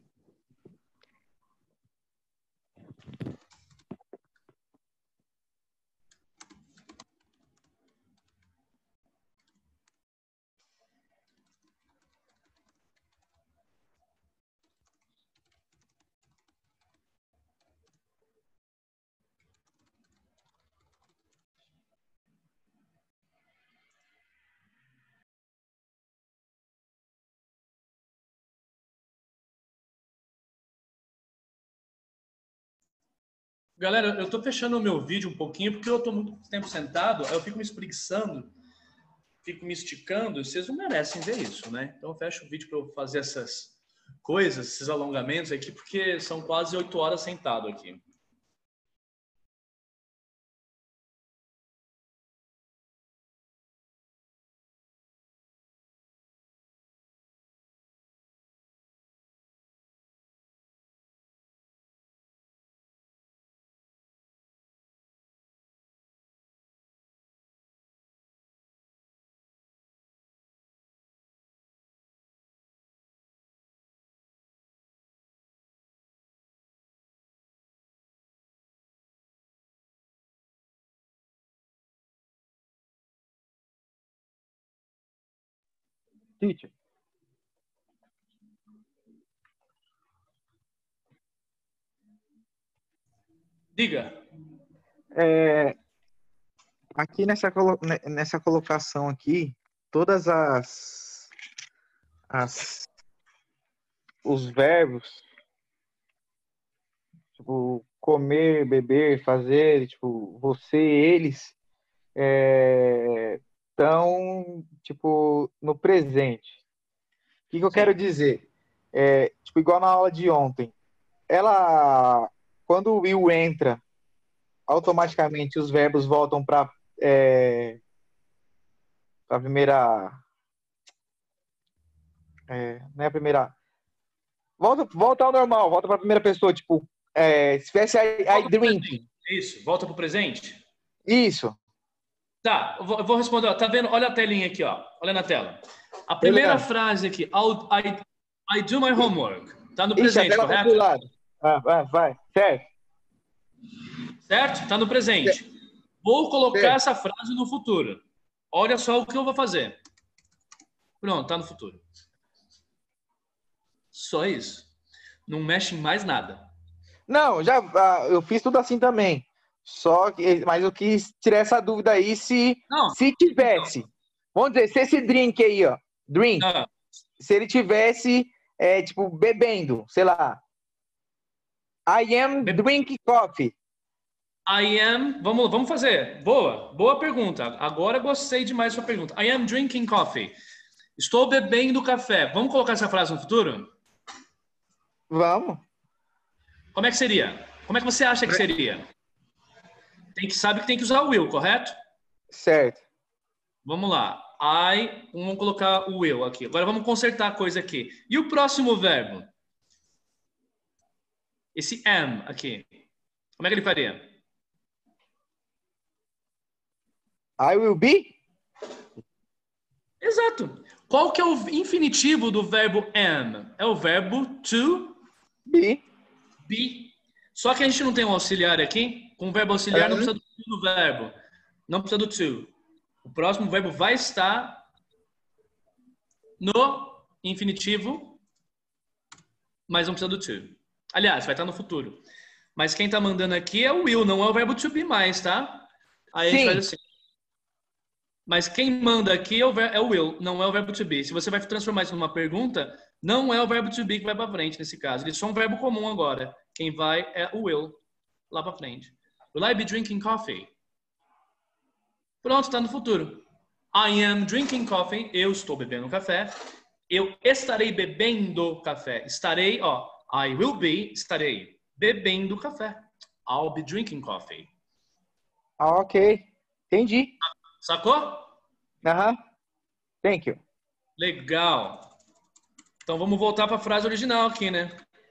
Galera, eu tô fechando o meu vídeo um pouquinho porque eu tô muito tempo sentado, aí eu fico me espreguiçando, fico me esticando, e vocês não merecem ver isso, né? Então eu fecho o vídeo para eu fazer essas coisas, esses alongamentos aqui, porque são quase oito horas sentado aqui. Teacher. Diga. É, aqui nessa, colo- ne- nessa colocação aqui, todas as, as os verbos, tipo, comer, beber, fazer, tipo, você, eles, estão, tipo, no presente. O que que eu quero dizer? É, tipo, igual na aula de ontem. Ela, quando o Will entra, automaticamente os verbos voltam para é, a primeira. É, não é a primeira. Volta, volta ao normal, volta para a primeira pessoa. Tipo, é, se tivesse I, I drink. Isso, volta pro presente? Isso. Tá, eu vou, eu vou responder. Ó, tá vendo? Olha a telinha aqui, ó. Olha na tela. A primeira Olhando. frase aqui, I'll- I, I do my homework. Tá no Ixi, presente, a tela tá correto? pro lado. Ah, vai, vai, certo. Certo? Tá no presente. Vou colocar essa frase no futuro. Olha só o que eu vou fazer. Pronto, tá no futuro. Só isso. Não mexe em mais nada. Não, já ah, eu fiz tudo assim também. Só que, mas eu quis tirar essa dúvida aí se, Não. se tivesse. Vamos dizer, se esse drink aí, ó, drink, Ah. se ele tivesse, é, tipo, bebendo, sei lá. I am drink coffee. I am. Vamos, vamos fazer. Boa, boa pergunta. Agora gostei demais da sua pergunta. I am drinking coffee. Estou bebendo café. Vamos colocar essa frase no futuro? Vamos. Como é que seria? Como é que você acha que seria? Tem que sabe que tem que usar o will, correto? Certo. Vamos lá. I, vamos colocar o will aqui. Agora vamos consertar a coisa aqui. E o próximo verbo? Esse am aqui. Como é que ele faria? I will be? Exato. Qual que é o infinitivo do verbo am? É o verbo to be. be. Só que a gente não tem um auxiliar aqui. Com o verbo auxiliar não precisa do to no verbo. Não precisa do to. O próximo verbo vai estar no infinitivo, mas não precisa do to. Aliás, vai estar no futuro. Mas quem está mandando aqui é o will, não é o verbo to be mais, tá? Aí a gente faz assim. Mas quem manda aqui é o, ver, é o will, não é o verbo to be. Se você vai transformar isso numa pergunta, não é o verbo to be que vai para frente nesse caso. Ele é só um verbo comum agora. Quem vai é o will lá para frente. Will I be drinking coffee? Pronto, está no futuro. I am drinking coffee. Eu estou bebendo café. Eu estarei bebendo café. Estarei, ó. I will be, estarei bebendo café. I'll be drinking coffee. Ah, ok. Entendi. Sacou? Aham. Uh-huh. Thank you. Legal. Então vamos voltar para a frase original aqui, né?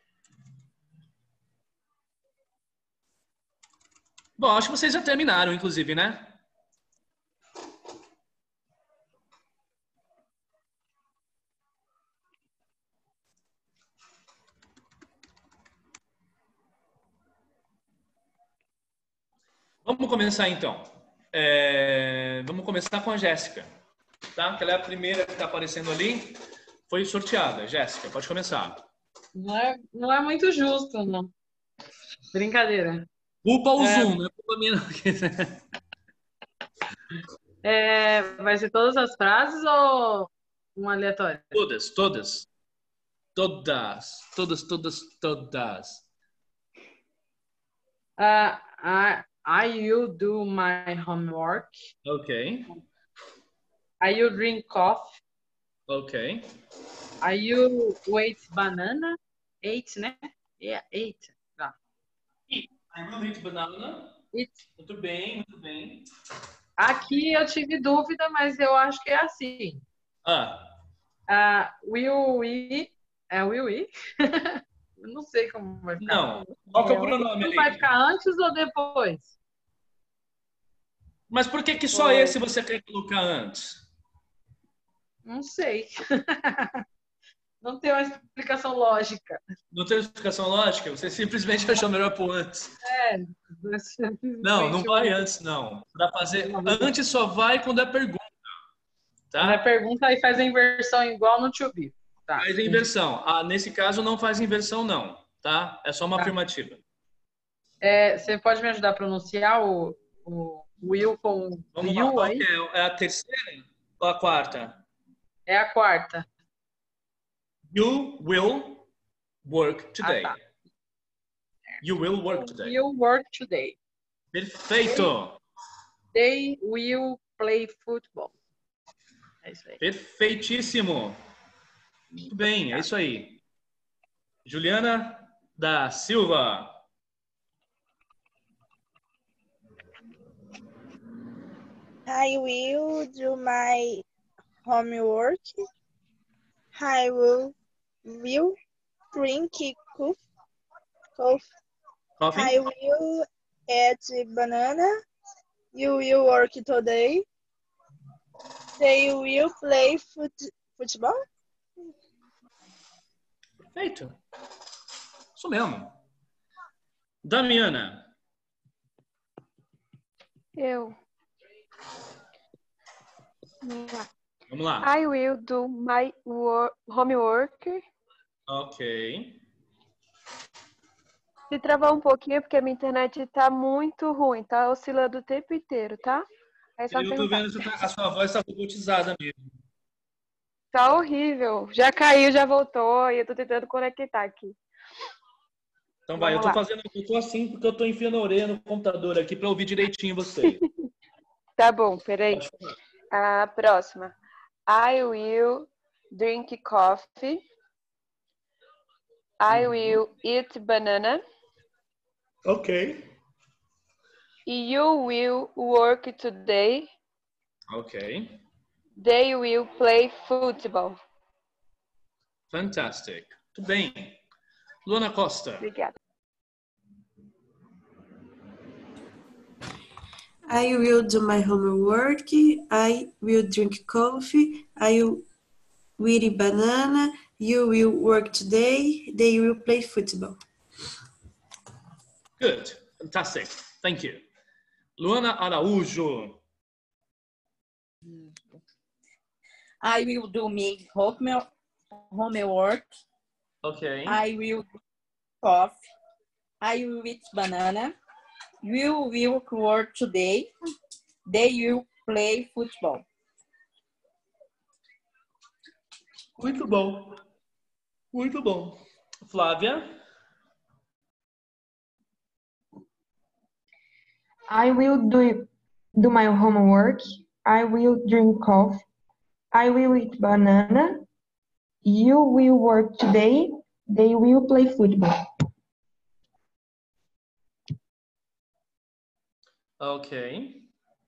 Bom, acho que vocês já terminaram, inclusive, né? Vamos começar então. É... Vamos começar com a Jéssica, tá? Que ela é a primeira que está aparecendo ali. Foi sorteada. Jéssica, pode começar. Não é, não é muito justo, não. Brincadeira. Culpa o é... Zoom, não é culpa minha, não. É... Vai ser todas as frases ou um aleatório? Todas, todas. Todas. Todas, todas, todas. Uh, I, I will do my homework. Ok. I will drink coffee. Ok. I will wait banana. Eight, né? Yeah, eight. Tá. I will eat banana. Eat. Muito bem, muito bem. Aqui eu tive dúvida, mas eu acho que é assim. Ah. Uh, will we... É will we? Eu não sei como vai ficar. Não. Qual que é o pronome ali? Vai ficar antes ou depois? Mas por que que só Oi. esse você quer colocar antes? Não sei. Não tem uma explicação lógica. Não tem explicação lógica? Você simplesmente achou melhor pôr antes. É. Não, não vai antes, não. Para fazer antes só vai quando é pergunta. Tá? Quando é pergunta, aí faz a inversão igual no to be. Tá. Faz a inversão. Ah, nesse caso não faz inversão, não. Tá? É só uma tá. afirmativa. É, você pode me ajudar a pronunciar o, o will com Vamos will lá, aí? é? É a terceira ou a quarta? É a quarta. You will work today. Ah, tá. You will work today. You will work today. Perfeito. They will play football. É isso aí. Perfeitíssimo. Muito bem, é isso aí. Juliana da Silva. I will do my homework. I will, will drink coffee. Coffee. I will eat banana. You will work today. They will play foot, futebol. Perfeito. Isso mesmo. Damiana. Eu. Vamos lá. Vamos lá. I will do my work, homework. Ok. Se travar um pouquinho, é porque a minha internet tá muito ruim, tá oscilando o tempo inteiro, tá? Aí é só Eu tô perguntar. vendo que a sua voz tá robotizada mesmo. Tá horrível. Já caiu, já voltou e eu tô tentando conectar aqui. Então vai, eu Vamos tô lá. fazendo, eu tô assim porque eu tô enfiando a orelha no computador aqui para ouvir direitinho você. Tá bom, peraí. A próxima. I will drink coffee. I will eat banana. Ok. You will work today. Ok. They will play football. Fantastic. Tudo bem. Luana Costa. Obrigada. I will do my homework. I will drink coffee. I will eat banana. You will work today. They will play football. Good. Fantastic. Thank you. Luana Araújo. I will do me home- homework. Ok. I will do coffee. I will eat banana. You will work today. They will play football. Muito bom. Muito bom. Flávia. I will do do my homework. I will drink coffee. I will eat banana. You will work today. They will play football. Ok.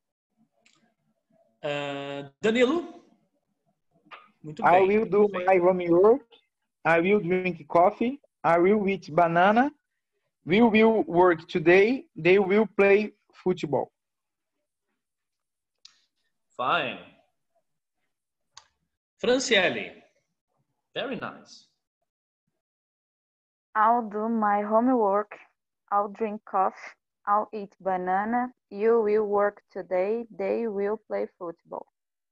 Uh, Danilo. Muito I bem. will do my homework. I will drink coffee. I will eat banana. We will work today. They will play football. Fine. Franciele. Very nice. I'll do my homework. I'll drink coffee. I'll eat banana. You will work today. They will play football.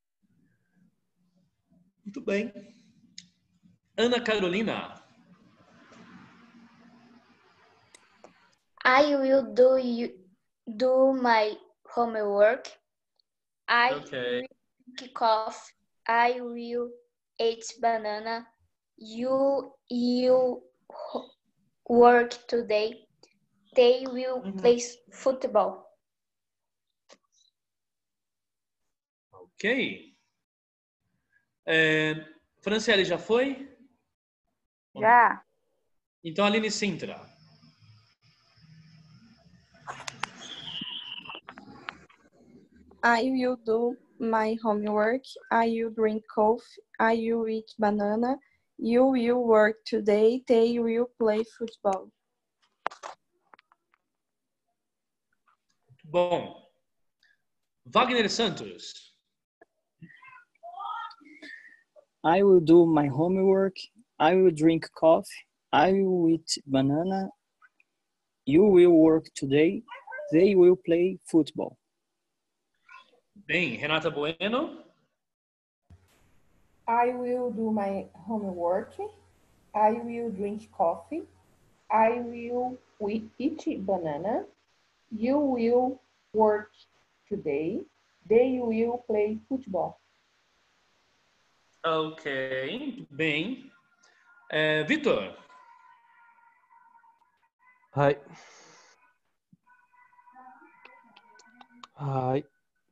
Muito bem. Ana Carolina. I will do you do my homework. I Okay. will drink coffee. I will eat banana. You you ho- work today. They will play s- football. Ok. É, Franciele já foi? Já. Então, Aline Sintra. I will do my homework. I will drink coffee. I will eat banana. You will work today. They will play football. Bom. Wagner Santos. I will do my homework. I will drink coffee. I will eat banana. You will work today. They will play football. Bem, Renata Bueno. I will do my homework. I will drink coffee. I will we- eat banana. You will work today. They will play football. Ok. Bem. É, Vitor. Hi. Hi.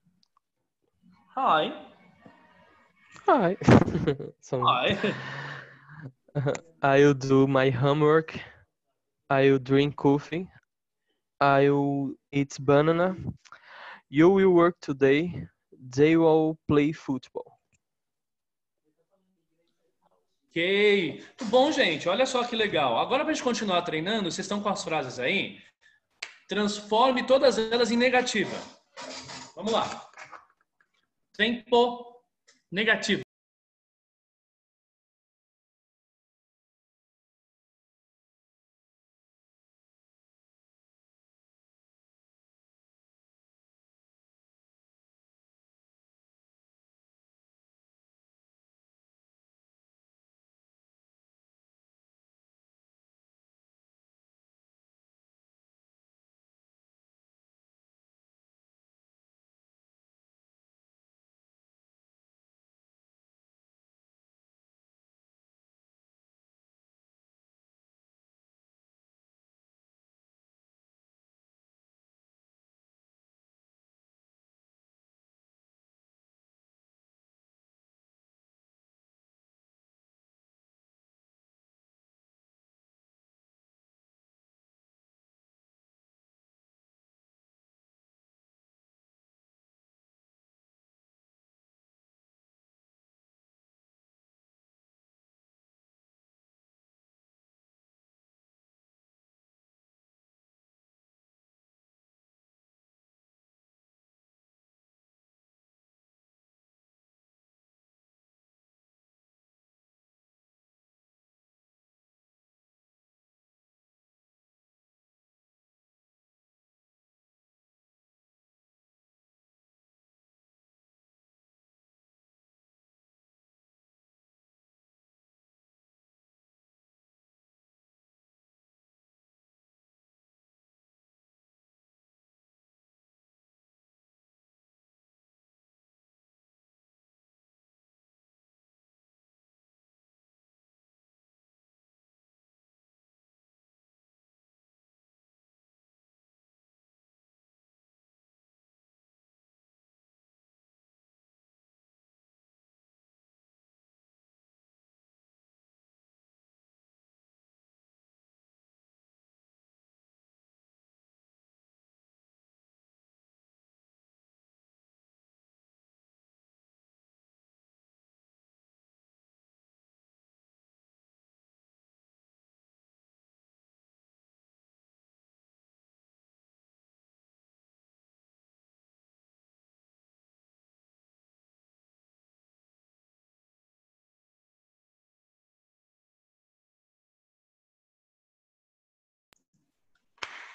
Hi. Hi. Some- Hi. I'll do my homework. I'll drink coffee. I'll eat banana. You will work today. They will play football. Ok. Muito bom, gente. Olha só que legal. Agora, para a gente continuar treinando, vocês estão com as frases aí? Transforme todas elas em negativa. Vamos lá. Tempo negativo.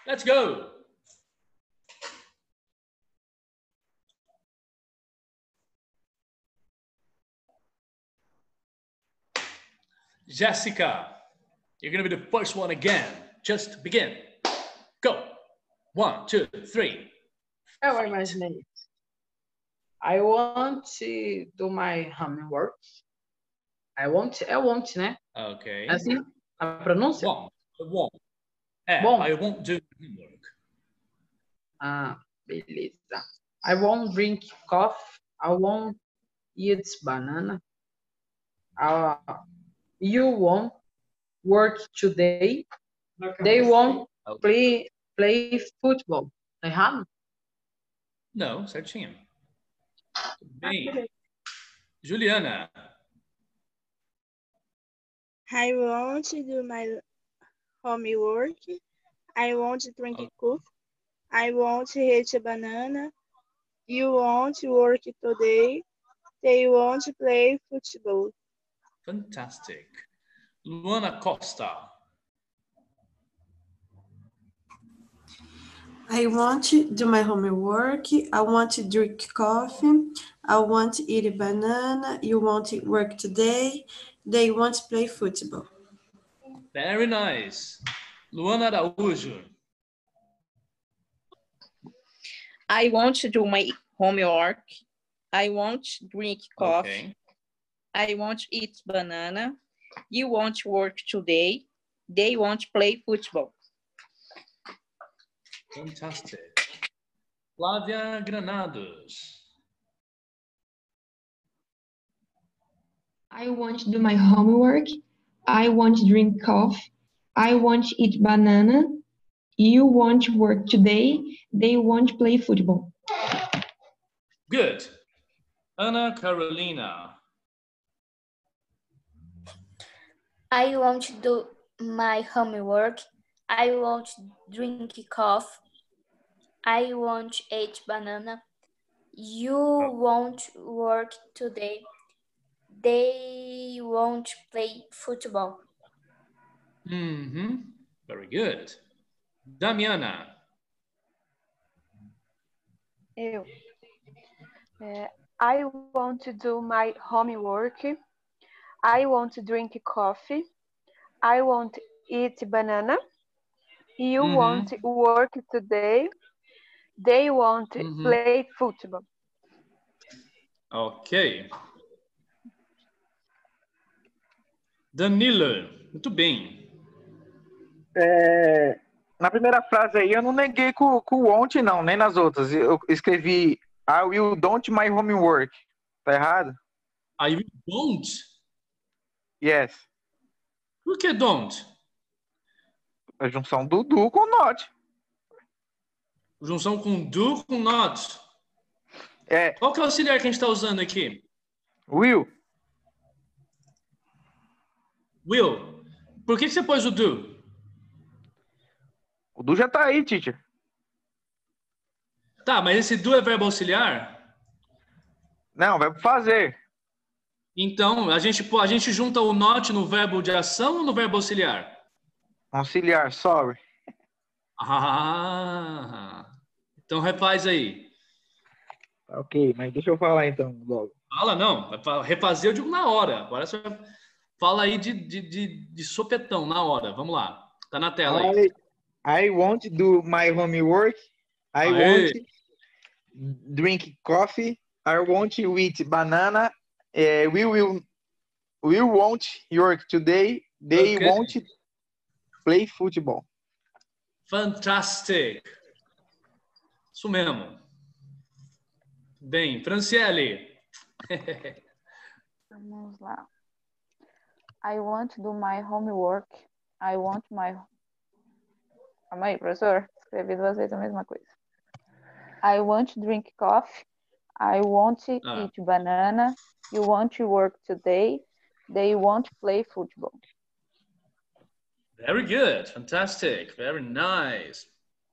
Let's go. Jessica, you're going to be the first one again. Just begin. Go. One, two, three. Eu imaginei. I want to do my homework. I want, é want, né? Ok. É assim a pronúncia? Want. Want. É, Bom. I won't do homework. Ah, beleza. I won't drink coffee. I won't eat banana. Uh, you won't work today. They won't play, play football. Tá errado? Não, certinho. Bem. Juliana. I want to do my homework. I want to drink coffee. I want to eat a banana. You want to work today. They want to play football. Fantastic. Luana Costa. I want to do my homework. I want to drink coffee. I want to eat a banana. You want to work today. They want to play football. Very nice. Luana Araújo. I want to do my homework. I want to drink coffee. Okay. I want to eat banana. You want to work today. They want to play football. Fantastic. Flávia Granados. I want to do my homework. I want to drink coffee. I want to eat banana. You want to work today. They want to play football. Good. Ana Carolina. I want to do my homework. I want to drink coffee. I want to eat banana. You won't work today. They won't play football. Mm-hmm. Very good. Damiana. Eu. É, I want to do my homework. I want to drink coffee. I want to eat banana. You Mhm. want to work today. They want to Mhm. play football. Ok. Danilo, muito bem. É, na primeira frase aí eu não neguei com, com o want, não, nem nas outras. Eu escrevi I will don't my homework. Tá errado? I will don't? Yes. Por que don't? A junção do do com not. Junção com do com not. É. Qual que é o auxiliar que a gente está usando aqui? Will. Will. Por que, que você pôs o do? O do já tá aí, teacher. Tá, mas esse do é verbo auxiliar? Não, verbo fazer. Então, a gente, a gente junta o not no verbo de ação ou no verbo auxiliar? Auxiliar, sorry. Ah, então refaz aí. Ok, mas deixa eu falar então logo. Fala, não. Refazer eu digo na hora. Agora você fala aí de, de, de, de sopetão, na hora. Vamos lá. Tá na tela aí. I, I want to do my homework. I Aê. want to drink coffee. I want to eat banana. Uh, we will we won't work today. They Okay. won't play football. Fantastic. Isso mesmo. Bem, Franciele. Vamos lá. I want to do my homework. I want my... Calma aí, professor. Escrevi duas vezes a mesma coisa. I want to drink coffee. I want to Ah. eat banana. You want to work today. They want to play football. Very good. Fantastic. Very nice.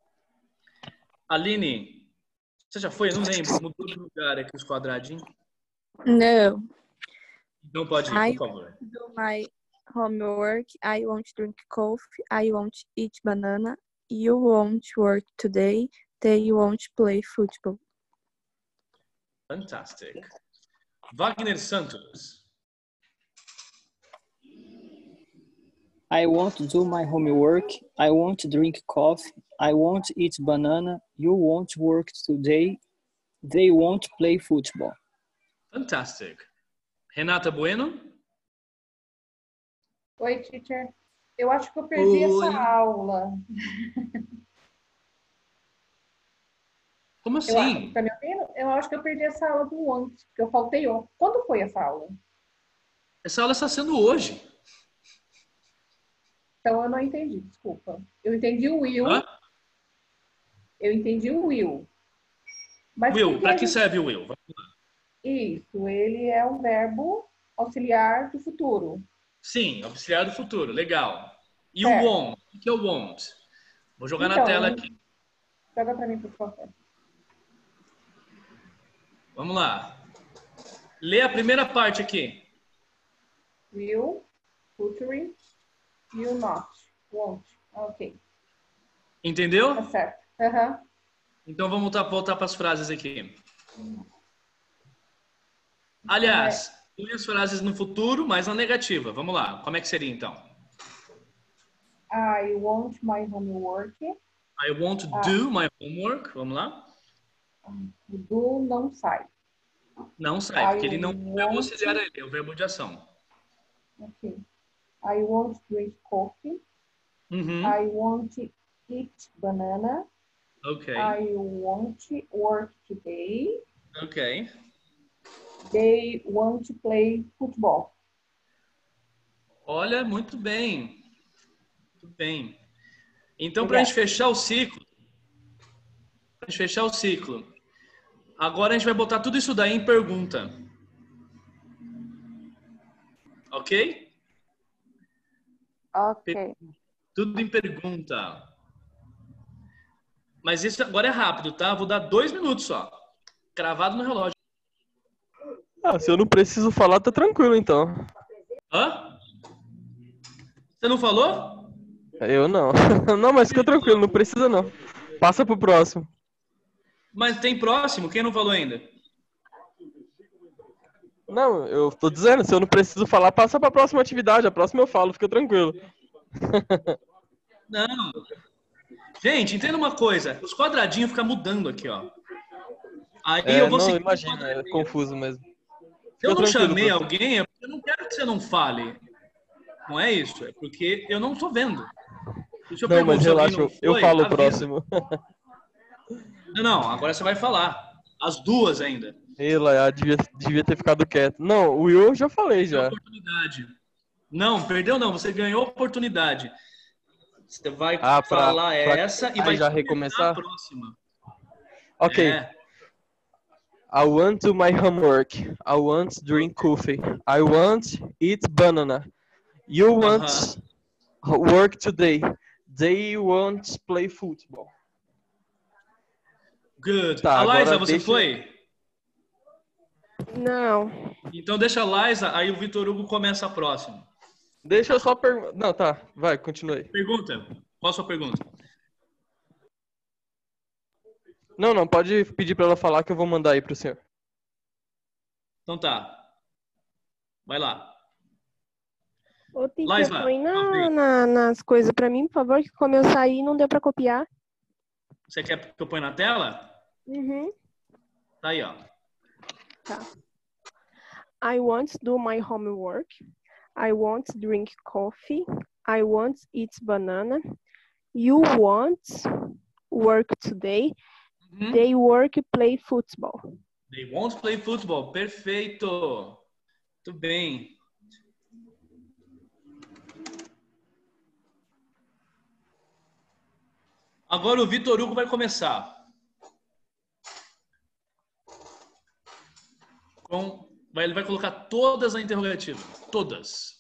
Aline, você já foi? Eu não lembro. Mudou de lugar aqui os quadradinhos. No. Não pode ir, I por favor. do my homework. I want to drink coffee. I want to eat banana. You won't work today. They won't play football. Fantastic. Wagner Santos. I won't do my homework. I won't drink coffee. I won't eat banana. You won't work today. They won't play football. Fantastic. Renata Bueno. Oi, teacher. Eu acho que eu perdi Oi. essa aula. Como Eu, assim? tá me ouvindo? Eu acho que eu perdi essa aula do ontem, porque eu faltei ontem. Quando foi essa aula? Essa aula está sendo hoje. Então eu não entendi, desculpa. Eu entendi o will. Hã? Eu entendi o will. Mas Will, por para a que gente- serve o will? Vamos lá. Isso, ele é um verbo auxiliar do futuro. Sim, auxiliar do futuro, legal. E Certo. o won't? O que é o won't? Vou jogar na Então, tela eu- aqui. Joga para mim, por favor. Vamos lá. Lê a primeira parte aqui. Will, future, will not, won't. Ok, Entendeu? tá certo. Aham. Então vamos voltar, voltar para as frases aqui. Aliás, põe as frases no futuro, mas na negativa. Vamos lá. Como é que seria então? I want my homework. I won't Ah. do my homework. Vamos lá. O do não sai. Não sai, I porque ele não é o want- auxiliar, ele é o verbo de ação. Ok. I won't drink coffee. Uhum. I won't eat banana. Ok. I won't work today. Ok. They want play football. Olha, muito bem. Muito bem. Então, para a Obrigada. gente fechar o ciclo, para a gente fechar o ciclo, agora a gente vai botar tudo isso daí em pergunta. Ok? Ok. Tudo em pergunta. Mas isso agora é rápido, tá? Vou dar dois minutos só. Cravado no relógio. Ah, se eu não preciso falar, tá tranquilo então. Hã? Você não falou? Eu não. Não, mas fica tranquilo, não precisa não. Passa pro próximo. Mas tem próximo? Quem não falou ainda? Não, eu tô dizendo, se eu não preciso falar, passa pra próxima atividade. A próxima eu falo, fica tranquilo. Não. Gente, entenda uma coisa. Os quadradinhos ficam mudando aqui, ó. Aí É, eu vou não, seguir. imagina, é confuso mesmo. Se eu Fica não tranquilo, chamei professor. alguém, é porque eu não quero que você não fale. Não é isso. É porque eu não tô vendo. Deixa eu Não, mas perguntar se alguém relaxa, não eu, eu foi, falo o avisa. próximo. Não, não, agora você vai falar. As duas ainda. Ela devia, devia ter ficado quieto. Não, o Will eu já falei já. Oportunidade. Não, perdeu não. Você ganhou a oportunidade. Você vai Ah, pra- falar pra- essa e Ah, vai já começar recomeçar? a próxima. Ok. É. I want to my homework. I want drink coffee. I want eat banana. You want work today. They want play football. Good. Tá, a Liza, agora você deixa- foi? Não. Então deixa a Liza, aí o Vitor Hugo começa a próxima. Deixa eu só perguntar. Não, tá. Vai, continue aí. Pergunta. Qual a sua pergunta? Não, não, pode pedir pra ela falar que eu vou mandar aí pro senhor. Então tá. Vai lá. Ô, teacher, Laisla, põe na, abre. na- nas coisas pra mim, por favor, que como eu saí não deu pra copiar. Você quer que eu ponha na tela? Uhum. Tá aí, ó. Tá. I want to do my homework. I want to drink coffee. I want to eat banana. You want work today. Uhum. They work play football. They won't play football. Perfeito. Muito bem. Agora o Vitor Hugo vai começar. Com, vai, ele vai colocar todas as interrogativas. Todas.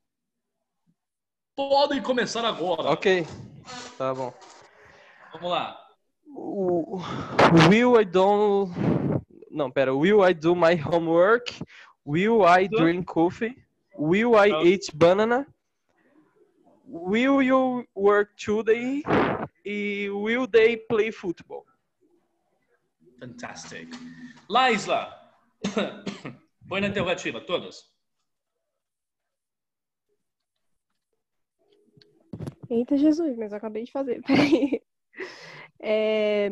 Podem começar agora. Ok. Tá bom. Vamos lá. O- Will I don't... Não, pera. Will I do my homework? Will I drink coffee? Will I eat banana? Will you work today? e will they play football? Fantastic. Laisla, põe na interrogativa, todas. Eita Jesus, mas eu acabei de fazer. Peraí. É,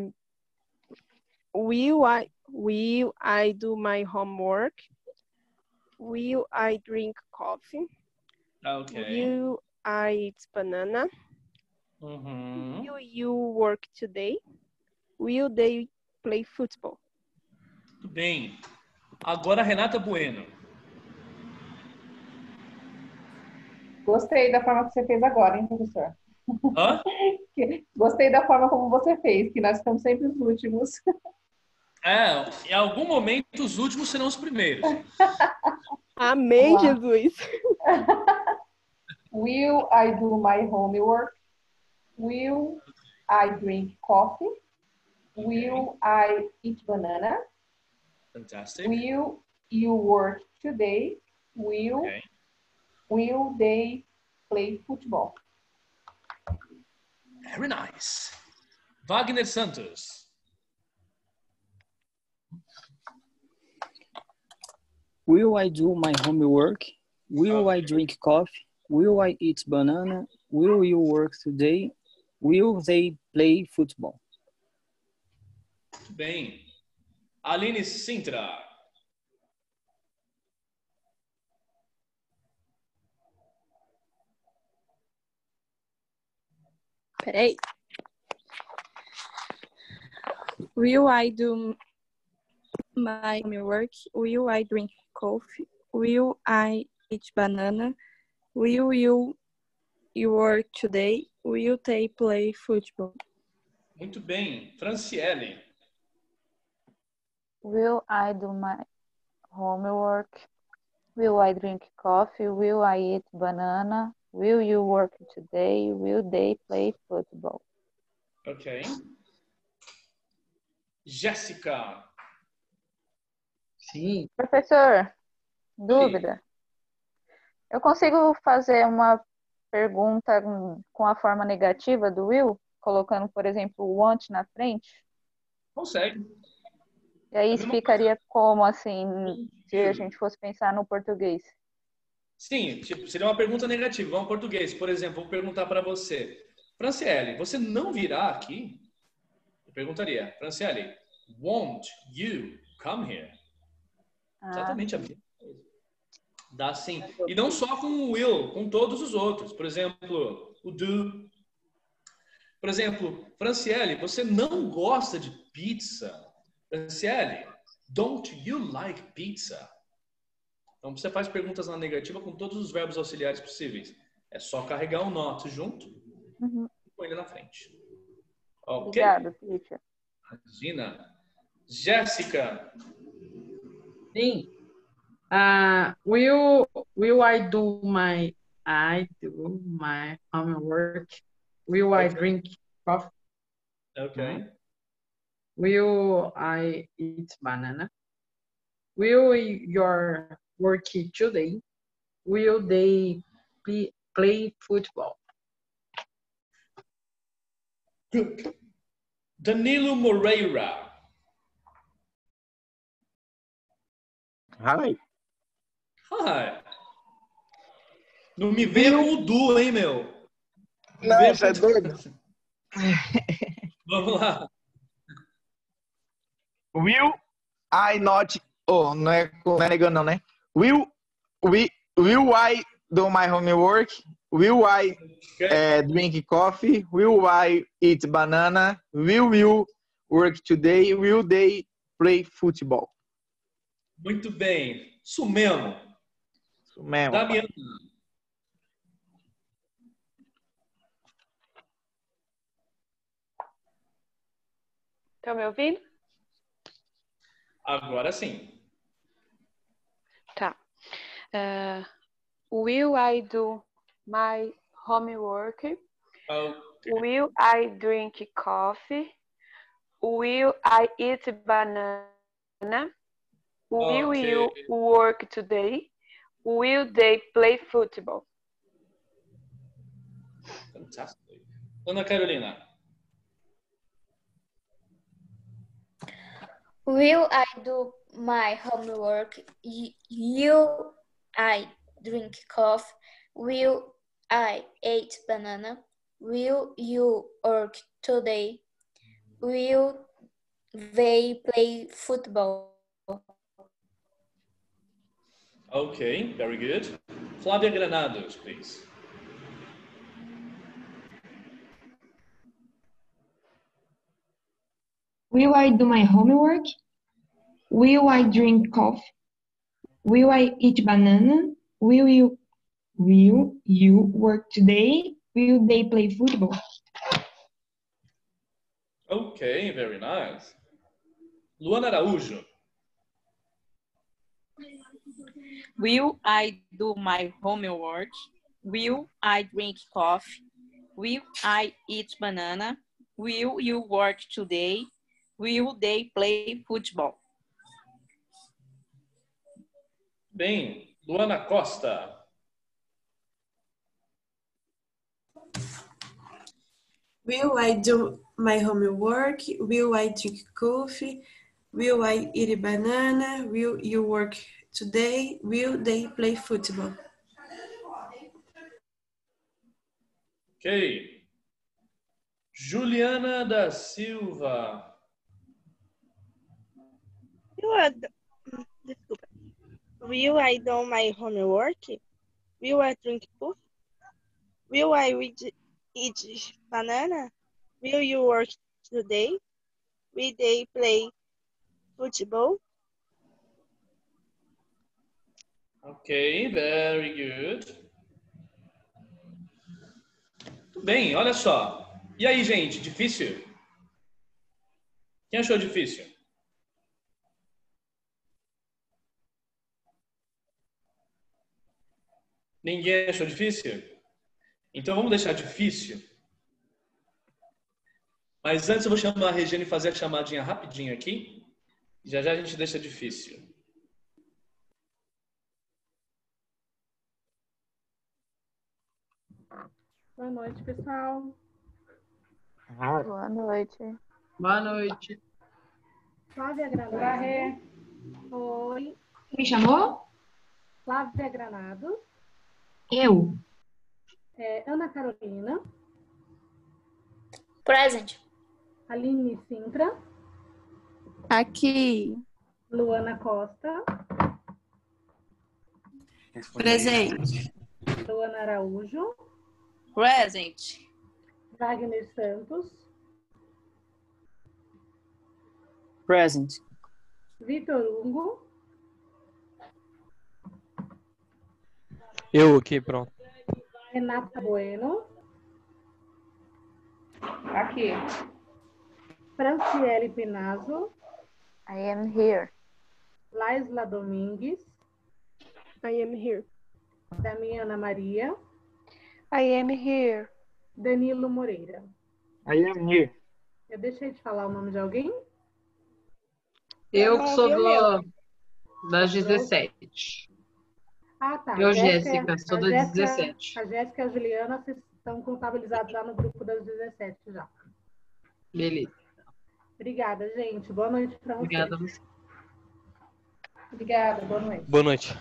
will I will I do my homework? Will I drink coffee? Ok. Will I eat banana? Uhum. Will you work today? Will they play football? Muito bem. Agora, Renata Bueno. Gostei da forma que você fez agora, hein, professor? Hã? Gostei da forma como você fez, que nós estamos sempre os últimos. É, em algum momento os últimos serão os primeiros. Amém, Vamos lá. Jesus. Will I do my homework? Will I drink coffee? Will I eat banana? Fantastic. Will you work today? Will Okay. Will they play football? Very nice. Wagner Santos. Will I do my homework? Will I drink coffee? Will I eat banana? Will you work today? Will they play football? Muito bem. Aline Sintra. Peraí. Will I do my homework? Will I drink coffee? Will I eat banana? Will you, you work today? Will they play football? Muito bem. Franciele. Will I do my homework? Will I drink coffee? Will I eat banana? Will you work today? Will they play football? Ok. Jéssica. Sim. Professor, dúvida. Eu consigo fazer uma pergunta com a forma negativa do will, colocando, por exemplo, o want na frente? Consegue. E aí É a isso mesma ficaria como, assim, se a gente fosse pensar no português? Sim, tipo, seria uma pergunta negativa. Vamos ao português. Por exemplo, vou perguntar para você. Franciele, você não virá aqui? Eu perguntaria. Franciele, won't you come here? Ah, Exatamente a mesma coisa. Dá sim. E não só com o will, com todos os outros. Por exemplo, o do. Por exemplo, Franciele, você não gosta de pizza? Franciele, don't you like pizza? Então, você faz perguntas na negativa com todos os verbos auxiliares possíveis. É só carregar o not junto uhum. e pôr ele na frente. Ok? Obrigada, teacher. Imagina. Jéssica. Sim. Uh, will will I do my I do my homework? Will I drink coffee? Ok. Will I eat banana? Will your work today? Will they play, play football? Danilo Moreira. Hi. Hi. Não me venha com o du, hein, meu? Não, venha você é com- doido? Vamos lá. Will I not... Oh, não é, não é negando não, né? Will, we, will I do my homework? Will I eh, drink coffee? Will I eat banana? Will you work today? Will they play football? Muito bem. Isso mesmo. Isso mesmo. Damiana. Estão me ouvindo? Agora sim. Tá. Uh, will I do my homework? Will I drink coffee? Will I eat banana? Will Ok. you work today? Will they play football? Fantástico. Ana Carolina. Will I do my homework? Y- You I drink coffee? Will I eat banana? Will you work today? Will they play football? Okay, very good. Flávia Granados, please. Will I do my homework? Will I drink coffee? Will I eat banana? Will you will you work today? Will they play football? Okay, very nice. Luana Araújo. Will I do my homework? Will I drink coffee? Will I eat banana? Will you work today? Will they play football? Bem, Luana Costa. Will I do my homework? Will I drink coffee? Will I eat a banana? Will you work today? Will they play football? Ok. Juliana da Silva. Will I do, desculpa. Will I do my homework? Will I drink coffee? Will I eat, eat banana? Will you work today? Will they play football? Ok, very good. Bem, olha só. E aí, gente, difícil? Quem achou difícil? Ninguém achou difícil? Então vamos deixar difícil. Mas antes eu vou chamar a Regiane e fazer a chamadinha rapidinho aqui. Já já a gente deixa difícil. Boa noite, pessoal. Boa noite. Boa noite. Flávia Granado. Oi. Me chamou? Flávia Granado. Eu. É, Ana Carolina. Present. Aline Sintra. Aqui. Luana Costa. Presente. Luana Araújo. Present. Wagner Santos. Present. Vitor Hugo. Eu aqui, pronto. Renata Bueno. Aqui. Franciele Pinazzo. I am here. Laisla Domingues. I am here. Damiana Maria. I am here. Danilo Moreira. I am here. Eu deixei de falar o nome de alguém? Eu não que sou ouvi o do, das dezessete. Ah, tá. Eu, Jéssica, Jéssica, sou a das Jéssica- dezessete. A Jéssica e a Juliana vocês estão contabilizados lá no grupo das dezessete já. Beleza. Obrigada, gente. Boa noite para vocês. Obrigada a você. Obrigada, boa noite. Boa noite.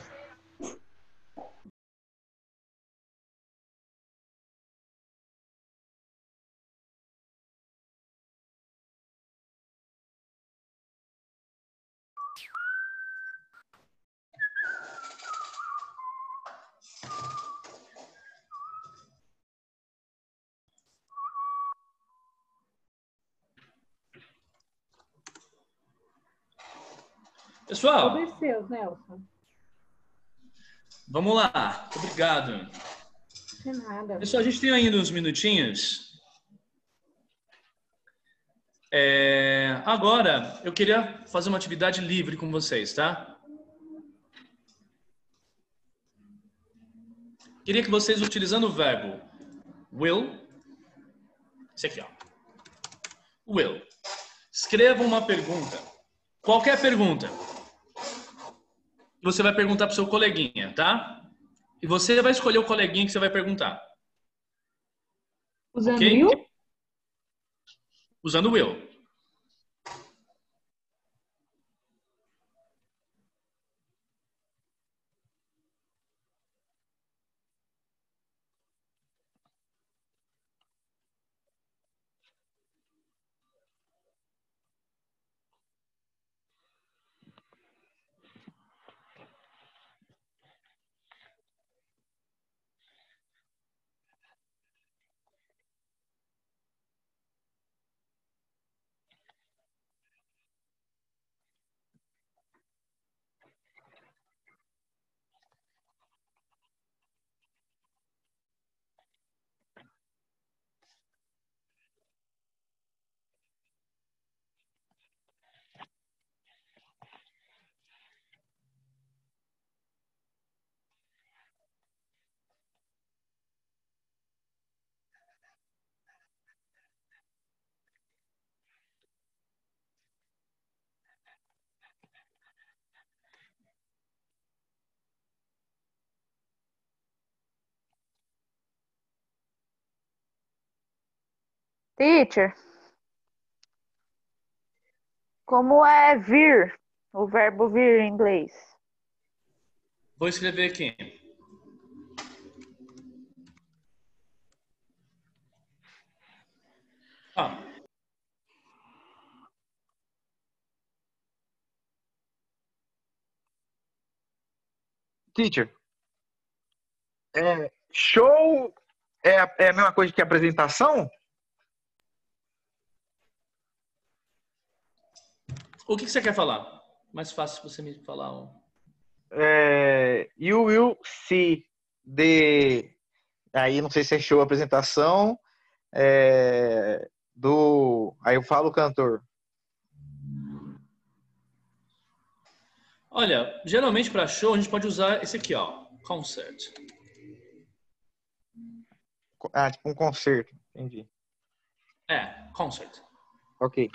Pessoal, Todos seus, Nelson. vamos lá. Obrigado. De nada. Pessoal, a gente tem ainda uns minutinhos. É, agora, eu queria fazer uma atividade livre com vocês, tá? Queria que vocês, utilizando o verbo will, esse aqui, ó, will, escrevam uma pergunta, qualquer pergunta, que você vai perguntar para o seu coleguinha, tá? E você vai escolher o coleguinha que você vai perguntar. Usando Ok? will? Usando will. Teacher, como é vir? O verbo vir em inglês. Vou escrever aqui. Ah. Teacher, é, show é a, é a mesma coisa que apresentação? O que, que você quer falar? Mais fácil você me falar. Um... É, you will see the... Aí não sei se é show apresentação é, do... Aí eu falo o cantor. Olha, geralmente para show a gente pode usar esse aqui, ó, concert. Ah, tipo um concerto, entendi. É, concert. Ok.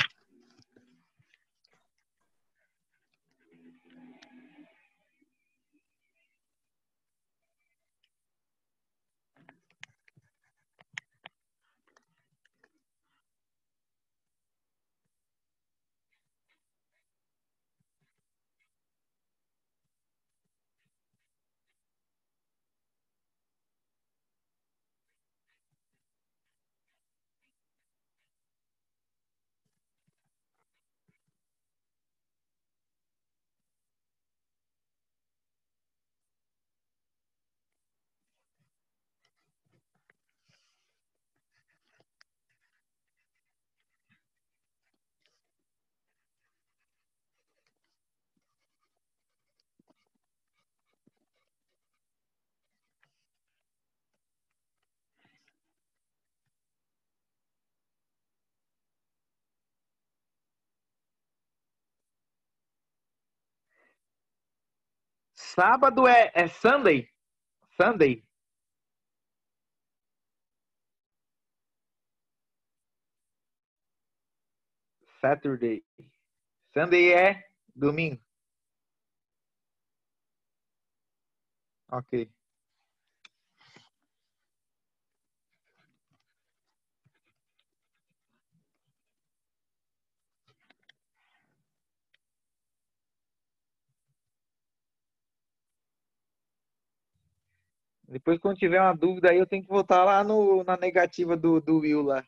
Sábado é, é Sunday? Sunday? Saturday. Sunday é domingo. Ok. Depois, quando tiver uma dúvida aí, eu tenho que voltar lá no, na negativa do, do Will lá.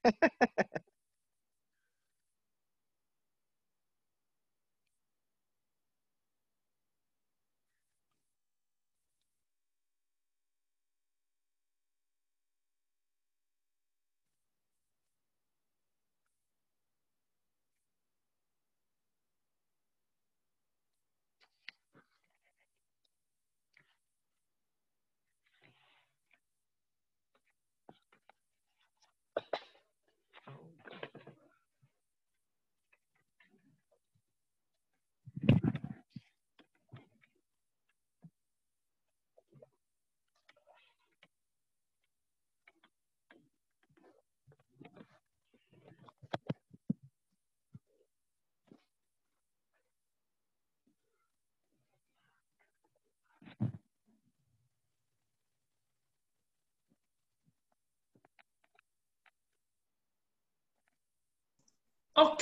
Ok.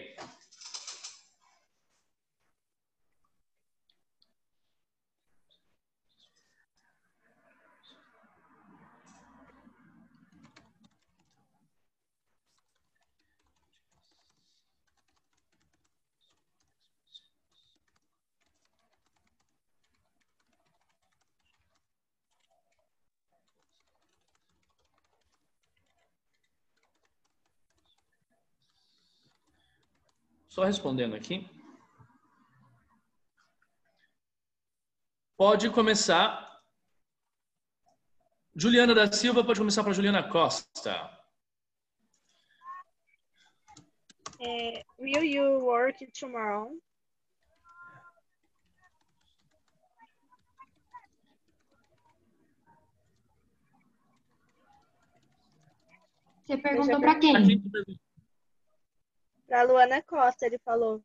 Só respondendo aqui. Pode começar. Juliana da Silva, pode começar para Juliana Costa. É, will you work tomorrow? Você perguntou para quem? Para Luana Costa, ele falou.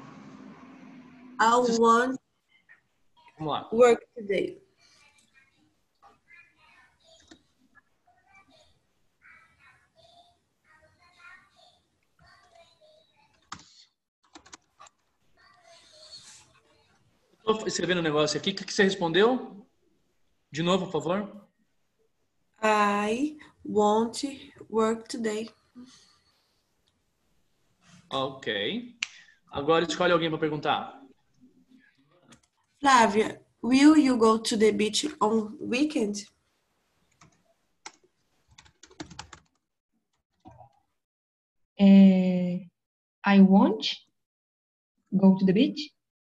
I want Vamos lá. work today. Estou escrevendo um negócio aqui. O que, que você respondeu? De novo, por favor. I won't work today. Ok. Agora escolhe alguém para perguntar. Flávia, will you go to the beach on weekend? Uh, I won't go to the beach.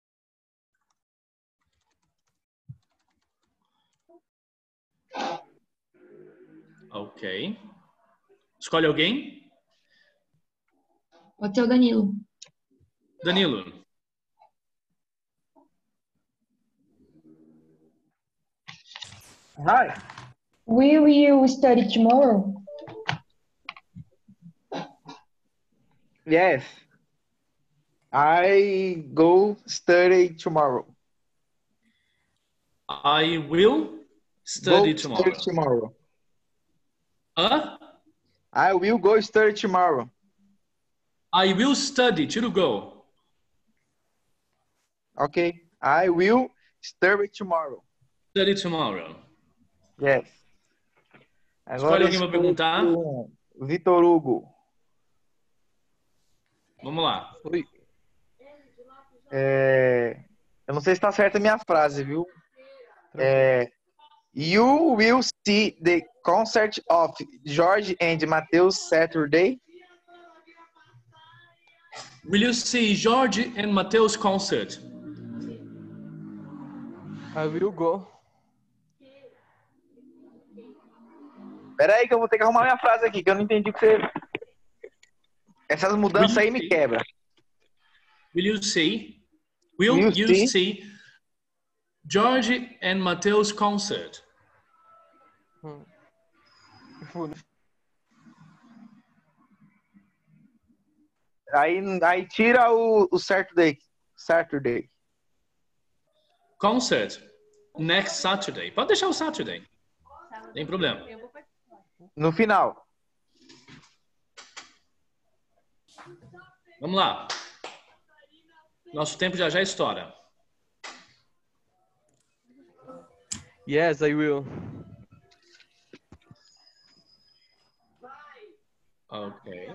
Ok. Escolhe alguém. Pode ser o Danilo. Danilo. Hi. Will you study tomorrow? Yes. I go study tomorrow. I will study Go tomorrow. study tomorrow. Hã? I will go study tomorrow. I will study. Tira o go. Ok. I will study tomorrow. Study tomorrow. Yes. Escolhe alguém para perguntar. o Vitor Hugo. Vamos lá. Oi. É, eu não sei se está certa a minha frase, viu? É, you will see the concert of George and Mateus Saturday. Will you see George and Mateus concert? I will go. Espera aí que eu vou ter que arrumar minha frase aqui, que eu não entendi o que você... Essas mudanças aí me quebram. Will you see? Will, Will you see? see George and Mateus concert? Hum. Aí, aí tira o, o Saturday. Saturday. Concert. Next Saturday. Pode deixar o Saturday. Tem problema. No final. Vamos lá. Nosso tempo já já estoura. Yes, I will. Ok.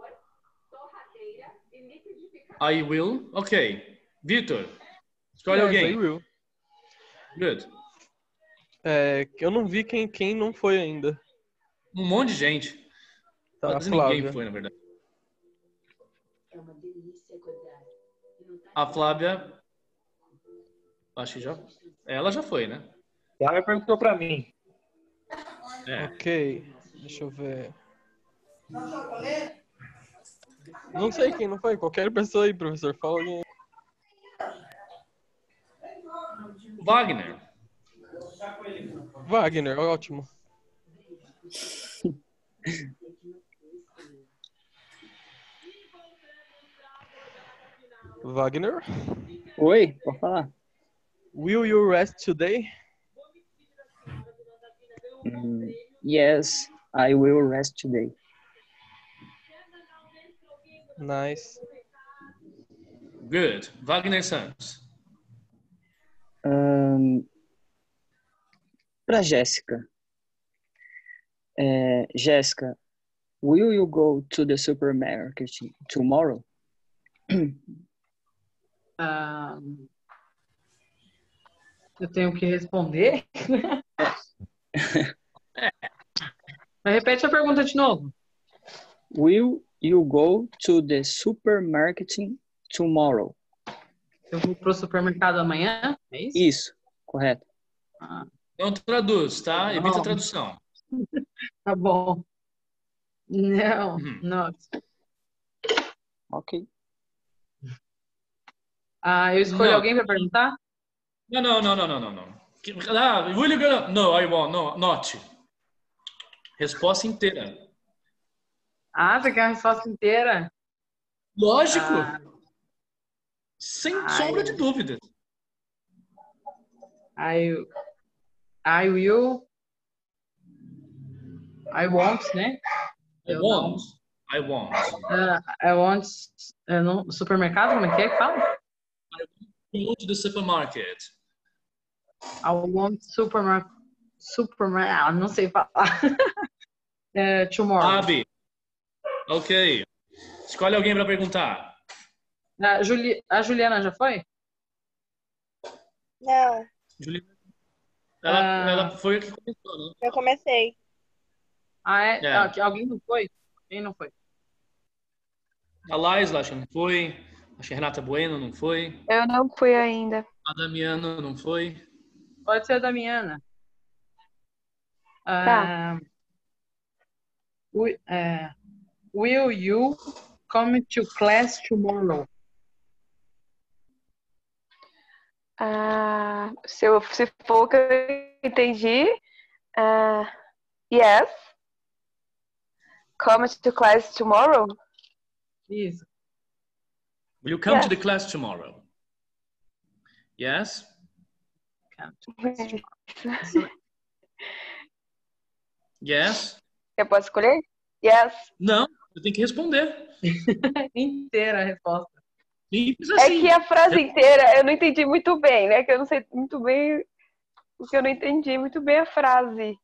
I will. Ok. Vitor, escolhe Yes, alguém. I will. Good. É, eu não vi quem, quem não foi ainda. Um monte de gente. Tá, Quase Flávia. ninguém foi, na verdade. A Flávia, acho que já. Ela já foi, né? Flávia perguntou para mim. É. Ok, deixa eu ver. Não sei quem não foi. Qualquer pessoa aí, professor. Fala alguém. Wagner. Wagner, ótimo. Wagner? Oi, pode falar. Will you rest today? Mm, yes, I will rest today. Nice. Good. Wagner Santos. Um, para Jéssica. É, Jéssica, will you go to the supermarket tomorrow? Ah, eu tenho que responder? É. Mas repete a pergunta de novo. Will you go to the supermarket tomorrow? Eu vou pro supermercado amanhã? É isso? Isso, correto. Ah. Não traduz, tá? Evita Não. a tradução. Tá bom. Não, Uhum. não. Ok. Ah, eu escolho Não. alguém para perguntar? Não, não, não, não, não, não, não. Ah, will you go? No, I won't. No, not. Resposta inteira. Ah, você quer a resposta inteira? Lógico. Ah. Sem Ai. sombra de dúvida. I, I will. I want, né? I Eu won't. I won't. Uh, I want. Eu não, supermercado, como é que é que fala? go to the supermarket. I want supermarket. Supermarket. Ah, não sei falar. É, tomorrow. Abi. Ok. Escolhe alguém para perguntar. A, Juli... a Juliana já foi? Não, Juliana. Ela, Ah. ela foi a que começou, né? eu comecei. Ah, é? É. Ah, que- alguém não foi? Quem não foi? A Laisla, acho que não foi. Acho que a Renata Bueno não foi. Eu não fui ainda. A Damiana não foi. Pode ser a Damiana. Tá. Ah, wi- é, will you come to class tomorrow? Ah, se, eu, se for o que eu entendi, ah, yes. Come to class tomorrow? Isso. Will you come Yes. to the class tomorrow? Yes? Yes? Eu posso escolher? Yes. Não, eu tenho que responder. Inteira a resposta. Simples É assim. que a frase inteira eu não entendi muito bem, né? Que eu não sei muito bem, porque eu não entendi muito bem a frase.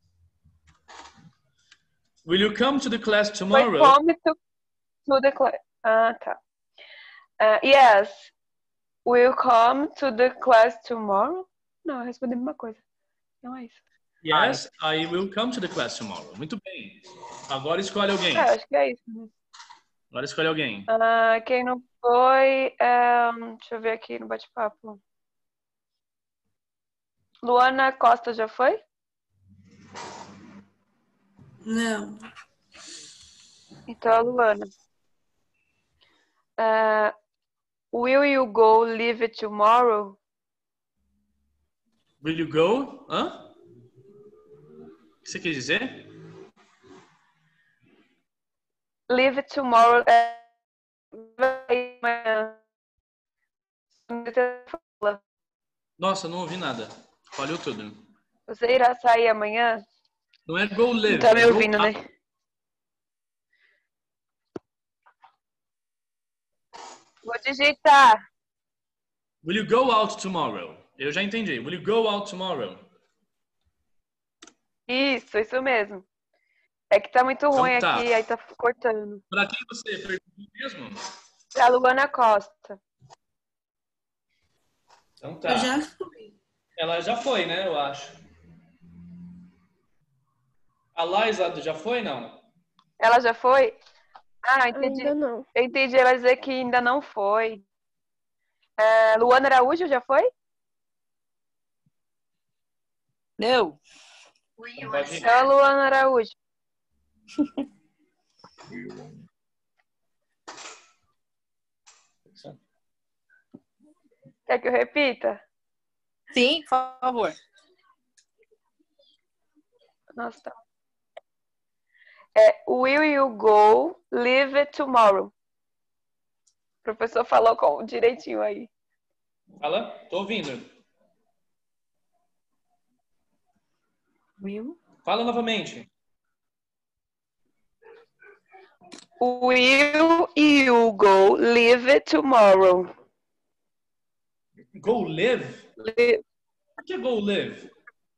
Will you come to the class Foi tomorrow? come to, to the class. Ah, tá. Ah, yes. Will come to the class tomorrow? Não, eu respondi a mesma coisa. Não é isso. Yes, I will come to the class tomorrow. Muito bem. Agora escolhe alguém. É, acho que é isso. Agora escolhe alguém. Ah, quem não foi, é, deixa eu ver aqui no bate-papo. Luana Costa já foi? Não. Então, a Luana. Ah, will you go live tomorrow? Will you go? Hã? O que você quer dizer? Live tomorrow. É... vai amanhã. Nossa, não ouvi nada. Falhou tudo. Você irá sair amanhã? Não é go live. Não tá me é go ouvindo, né? out. Vou digitar. Will you go out tomorrow? Eu já entendi. Will you go out tomorrow? Isso, isso mesmo. É que tá muito ruim Então tá. aqui, aí tá cortando. Para quem você perguntou mesmo? Pra Luana Costa. Então tá. Eu já fui. Ela já foi, né? Eu acho. A Laisa já foi, não? Ela já foi? Ah, entendi. Ainda não. Eu entendi ela dizer que ainda não foi. É, Luana Araújo já foi? Não. Então pode ir. Então, a Luana Araújo. Quer que eu repita? Sim, por favor. Nossa, tá. É, will you go live tomorrow? O professor falou com, direitinho aí. Fala, tô ouvindo. Will? Fala novamente. Will you go live tomorrow? Go live? Live. O que é go live?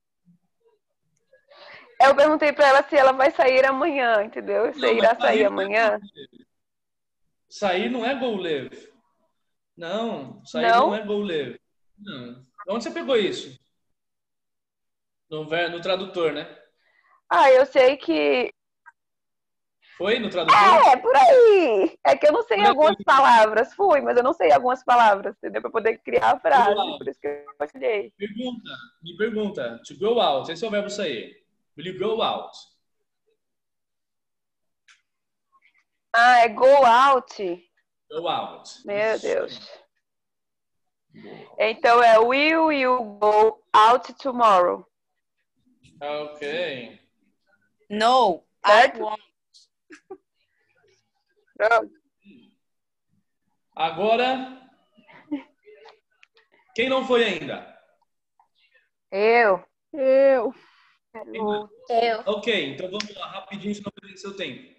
Eu perguntei pra ela se ela vai sair amanhã, entendeu? Você Não, irá mas sair sair amanhã? Sair não é go live. Não, sair Não? não é go live. Não. Onde você pegou isso? No, ver- no tradutor, né? Ah, eu sei que... Foi no tradutor? É, por aí! É que eu não sei Não é algumas go- palavras. Fui, mas eu não sei algumas palavras, entendeu? Pra poder criar a frase. Go out. Por isso que eu olhei. Pergunta, me pergunta. To go out, esse é o verbo sair. Will you go out? Ah, é go out. Go out. Meu Deus. Então é will you go out tomorrow? Ok. No, Certo? I won't. Pronto. Agora, quem não foi ainda? Eu. Eu. Eu. Ok, então vamos lá, rapidinho, senão perder seu tempo.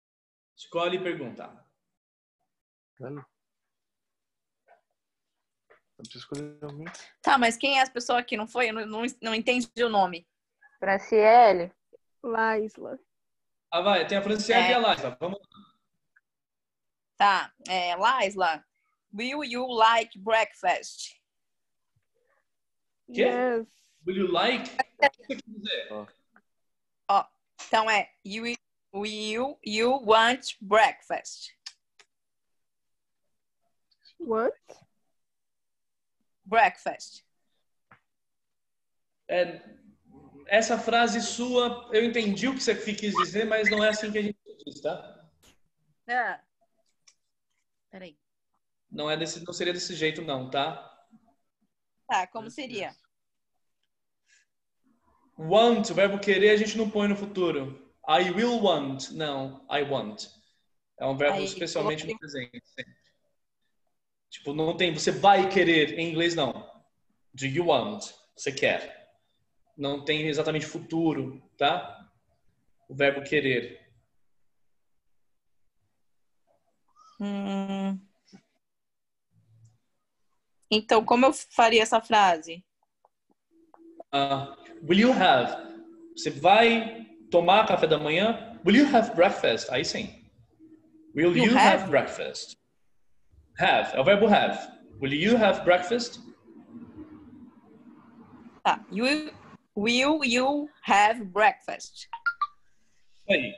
Escolhe e pergunta. Eu preciso escolher alguém. Tá, mas quem é essa pessoa aqui? Não foi? Eu não, não, não entendi o nome. Franciele. Laisla. Ah, vai, tem a Franciele É. e a Laisla. Vamos lá. Tá, é, Laisla, will you like breakfast? Quê? Yes. Will you like? O que você quer dizer? Ó, então é, you, will you want breakfast? What? Breakfast. É, essa frase sua, eu entendi o que você quis dizer, mas não é assim que a gente diz, tá? Ah. Peraí. Não, é desse, não seria desse jeito, não, tá? Tá, como seria? Want, o verbo querer, a gente não põe no futuro. I will want. Não, I want. É um verbo Aí, especialmente no presente. Sempre. Tipo, não tem, você vai querer. Em inglês, não. Do you want? Você quer. Não tem exatamente futuro, tá? O verbo querer. Hum. Então, como eu faria essa frase? Uh, will you have? Você vai tomar café da manhã? Will you have breakfast? Aí sim. Will you, You have? have? breakfast? Have. É o verbo have. Will you have breakfast? Tá. You, will you have breakfast? Aí.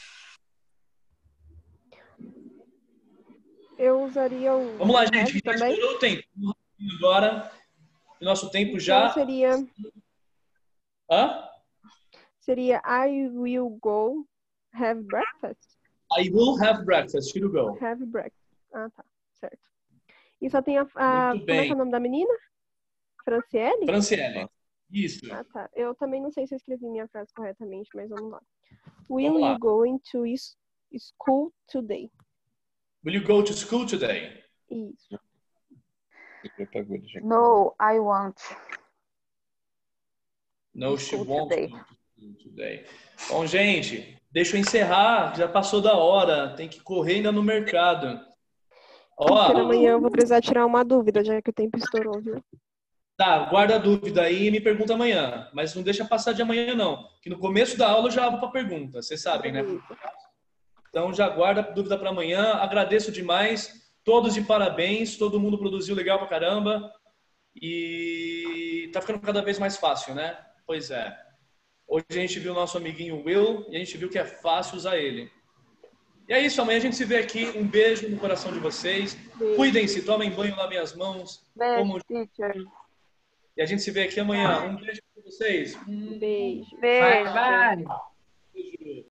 Eu usaria o Vamos lá, have gente. Já também. estourou o tempo. Agora, o nosso tempo já... Então seria, Hã? seria I will go have breakfast. I will have breakfast. Tiro go. Have breakfast. Ah, tá. Certo. E só tem a... a Muito como é que é bem. o nome da menina? Franciele? Franciele. Isso. Ah, tá. Eu também não sei se eu escrevi minha frase corretamente, mas vamos lá. Will Vamos lá. you go into is- school today? Will you go to school today? Isso. No, I won't. No, she School won't today. go to school today. Bom, gente, deixa eu encerrar. Já passou da hora. Tem que correr ainda no mercado. Porque Ó, amanhã eu vou precisar tirar uma dúvida, já que o tempo estourou, viu? tá, guarda a dúvida aí e me pergunta amanhã. Mas não deixa passar de amanhã, não. Que no começo da aula eu já abro para pergunta. Vocês sabem, né? Então já guarda a dúvida para amanhã. Agradeço demais. Todos de parabéns. Todo mundo produziu legal pra caramba. E tá ficando cada vez mais fácil, né? Pois é. Hoje a gente viu o nosso amiguinho Will e a gente viu que é fácil usar ele. E é isso, amanhã a gente se vê aqui. Um beijo no coração de vocês. Beijo. Cuidem-se, tomem banho, lavem as mãos. Beijo, Como- teacher. E a gente se vê aqui amanhã. Um beijo para vocês. Beijo. Beijo. Vai, vai.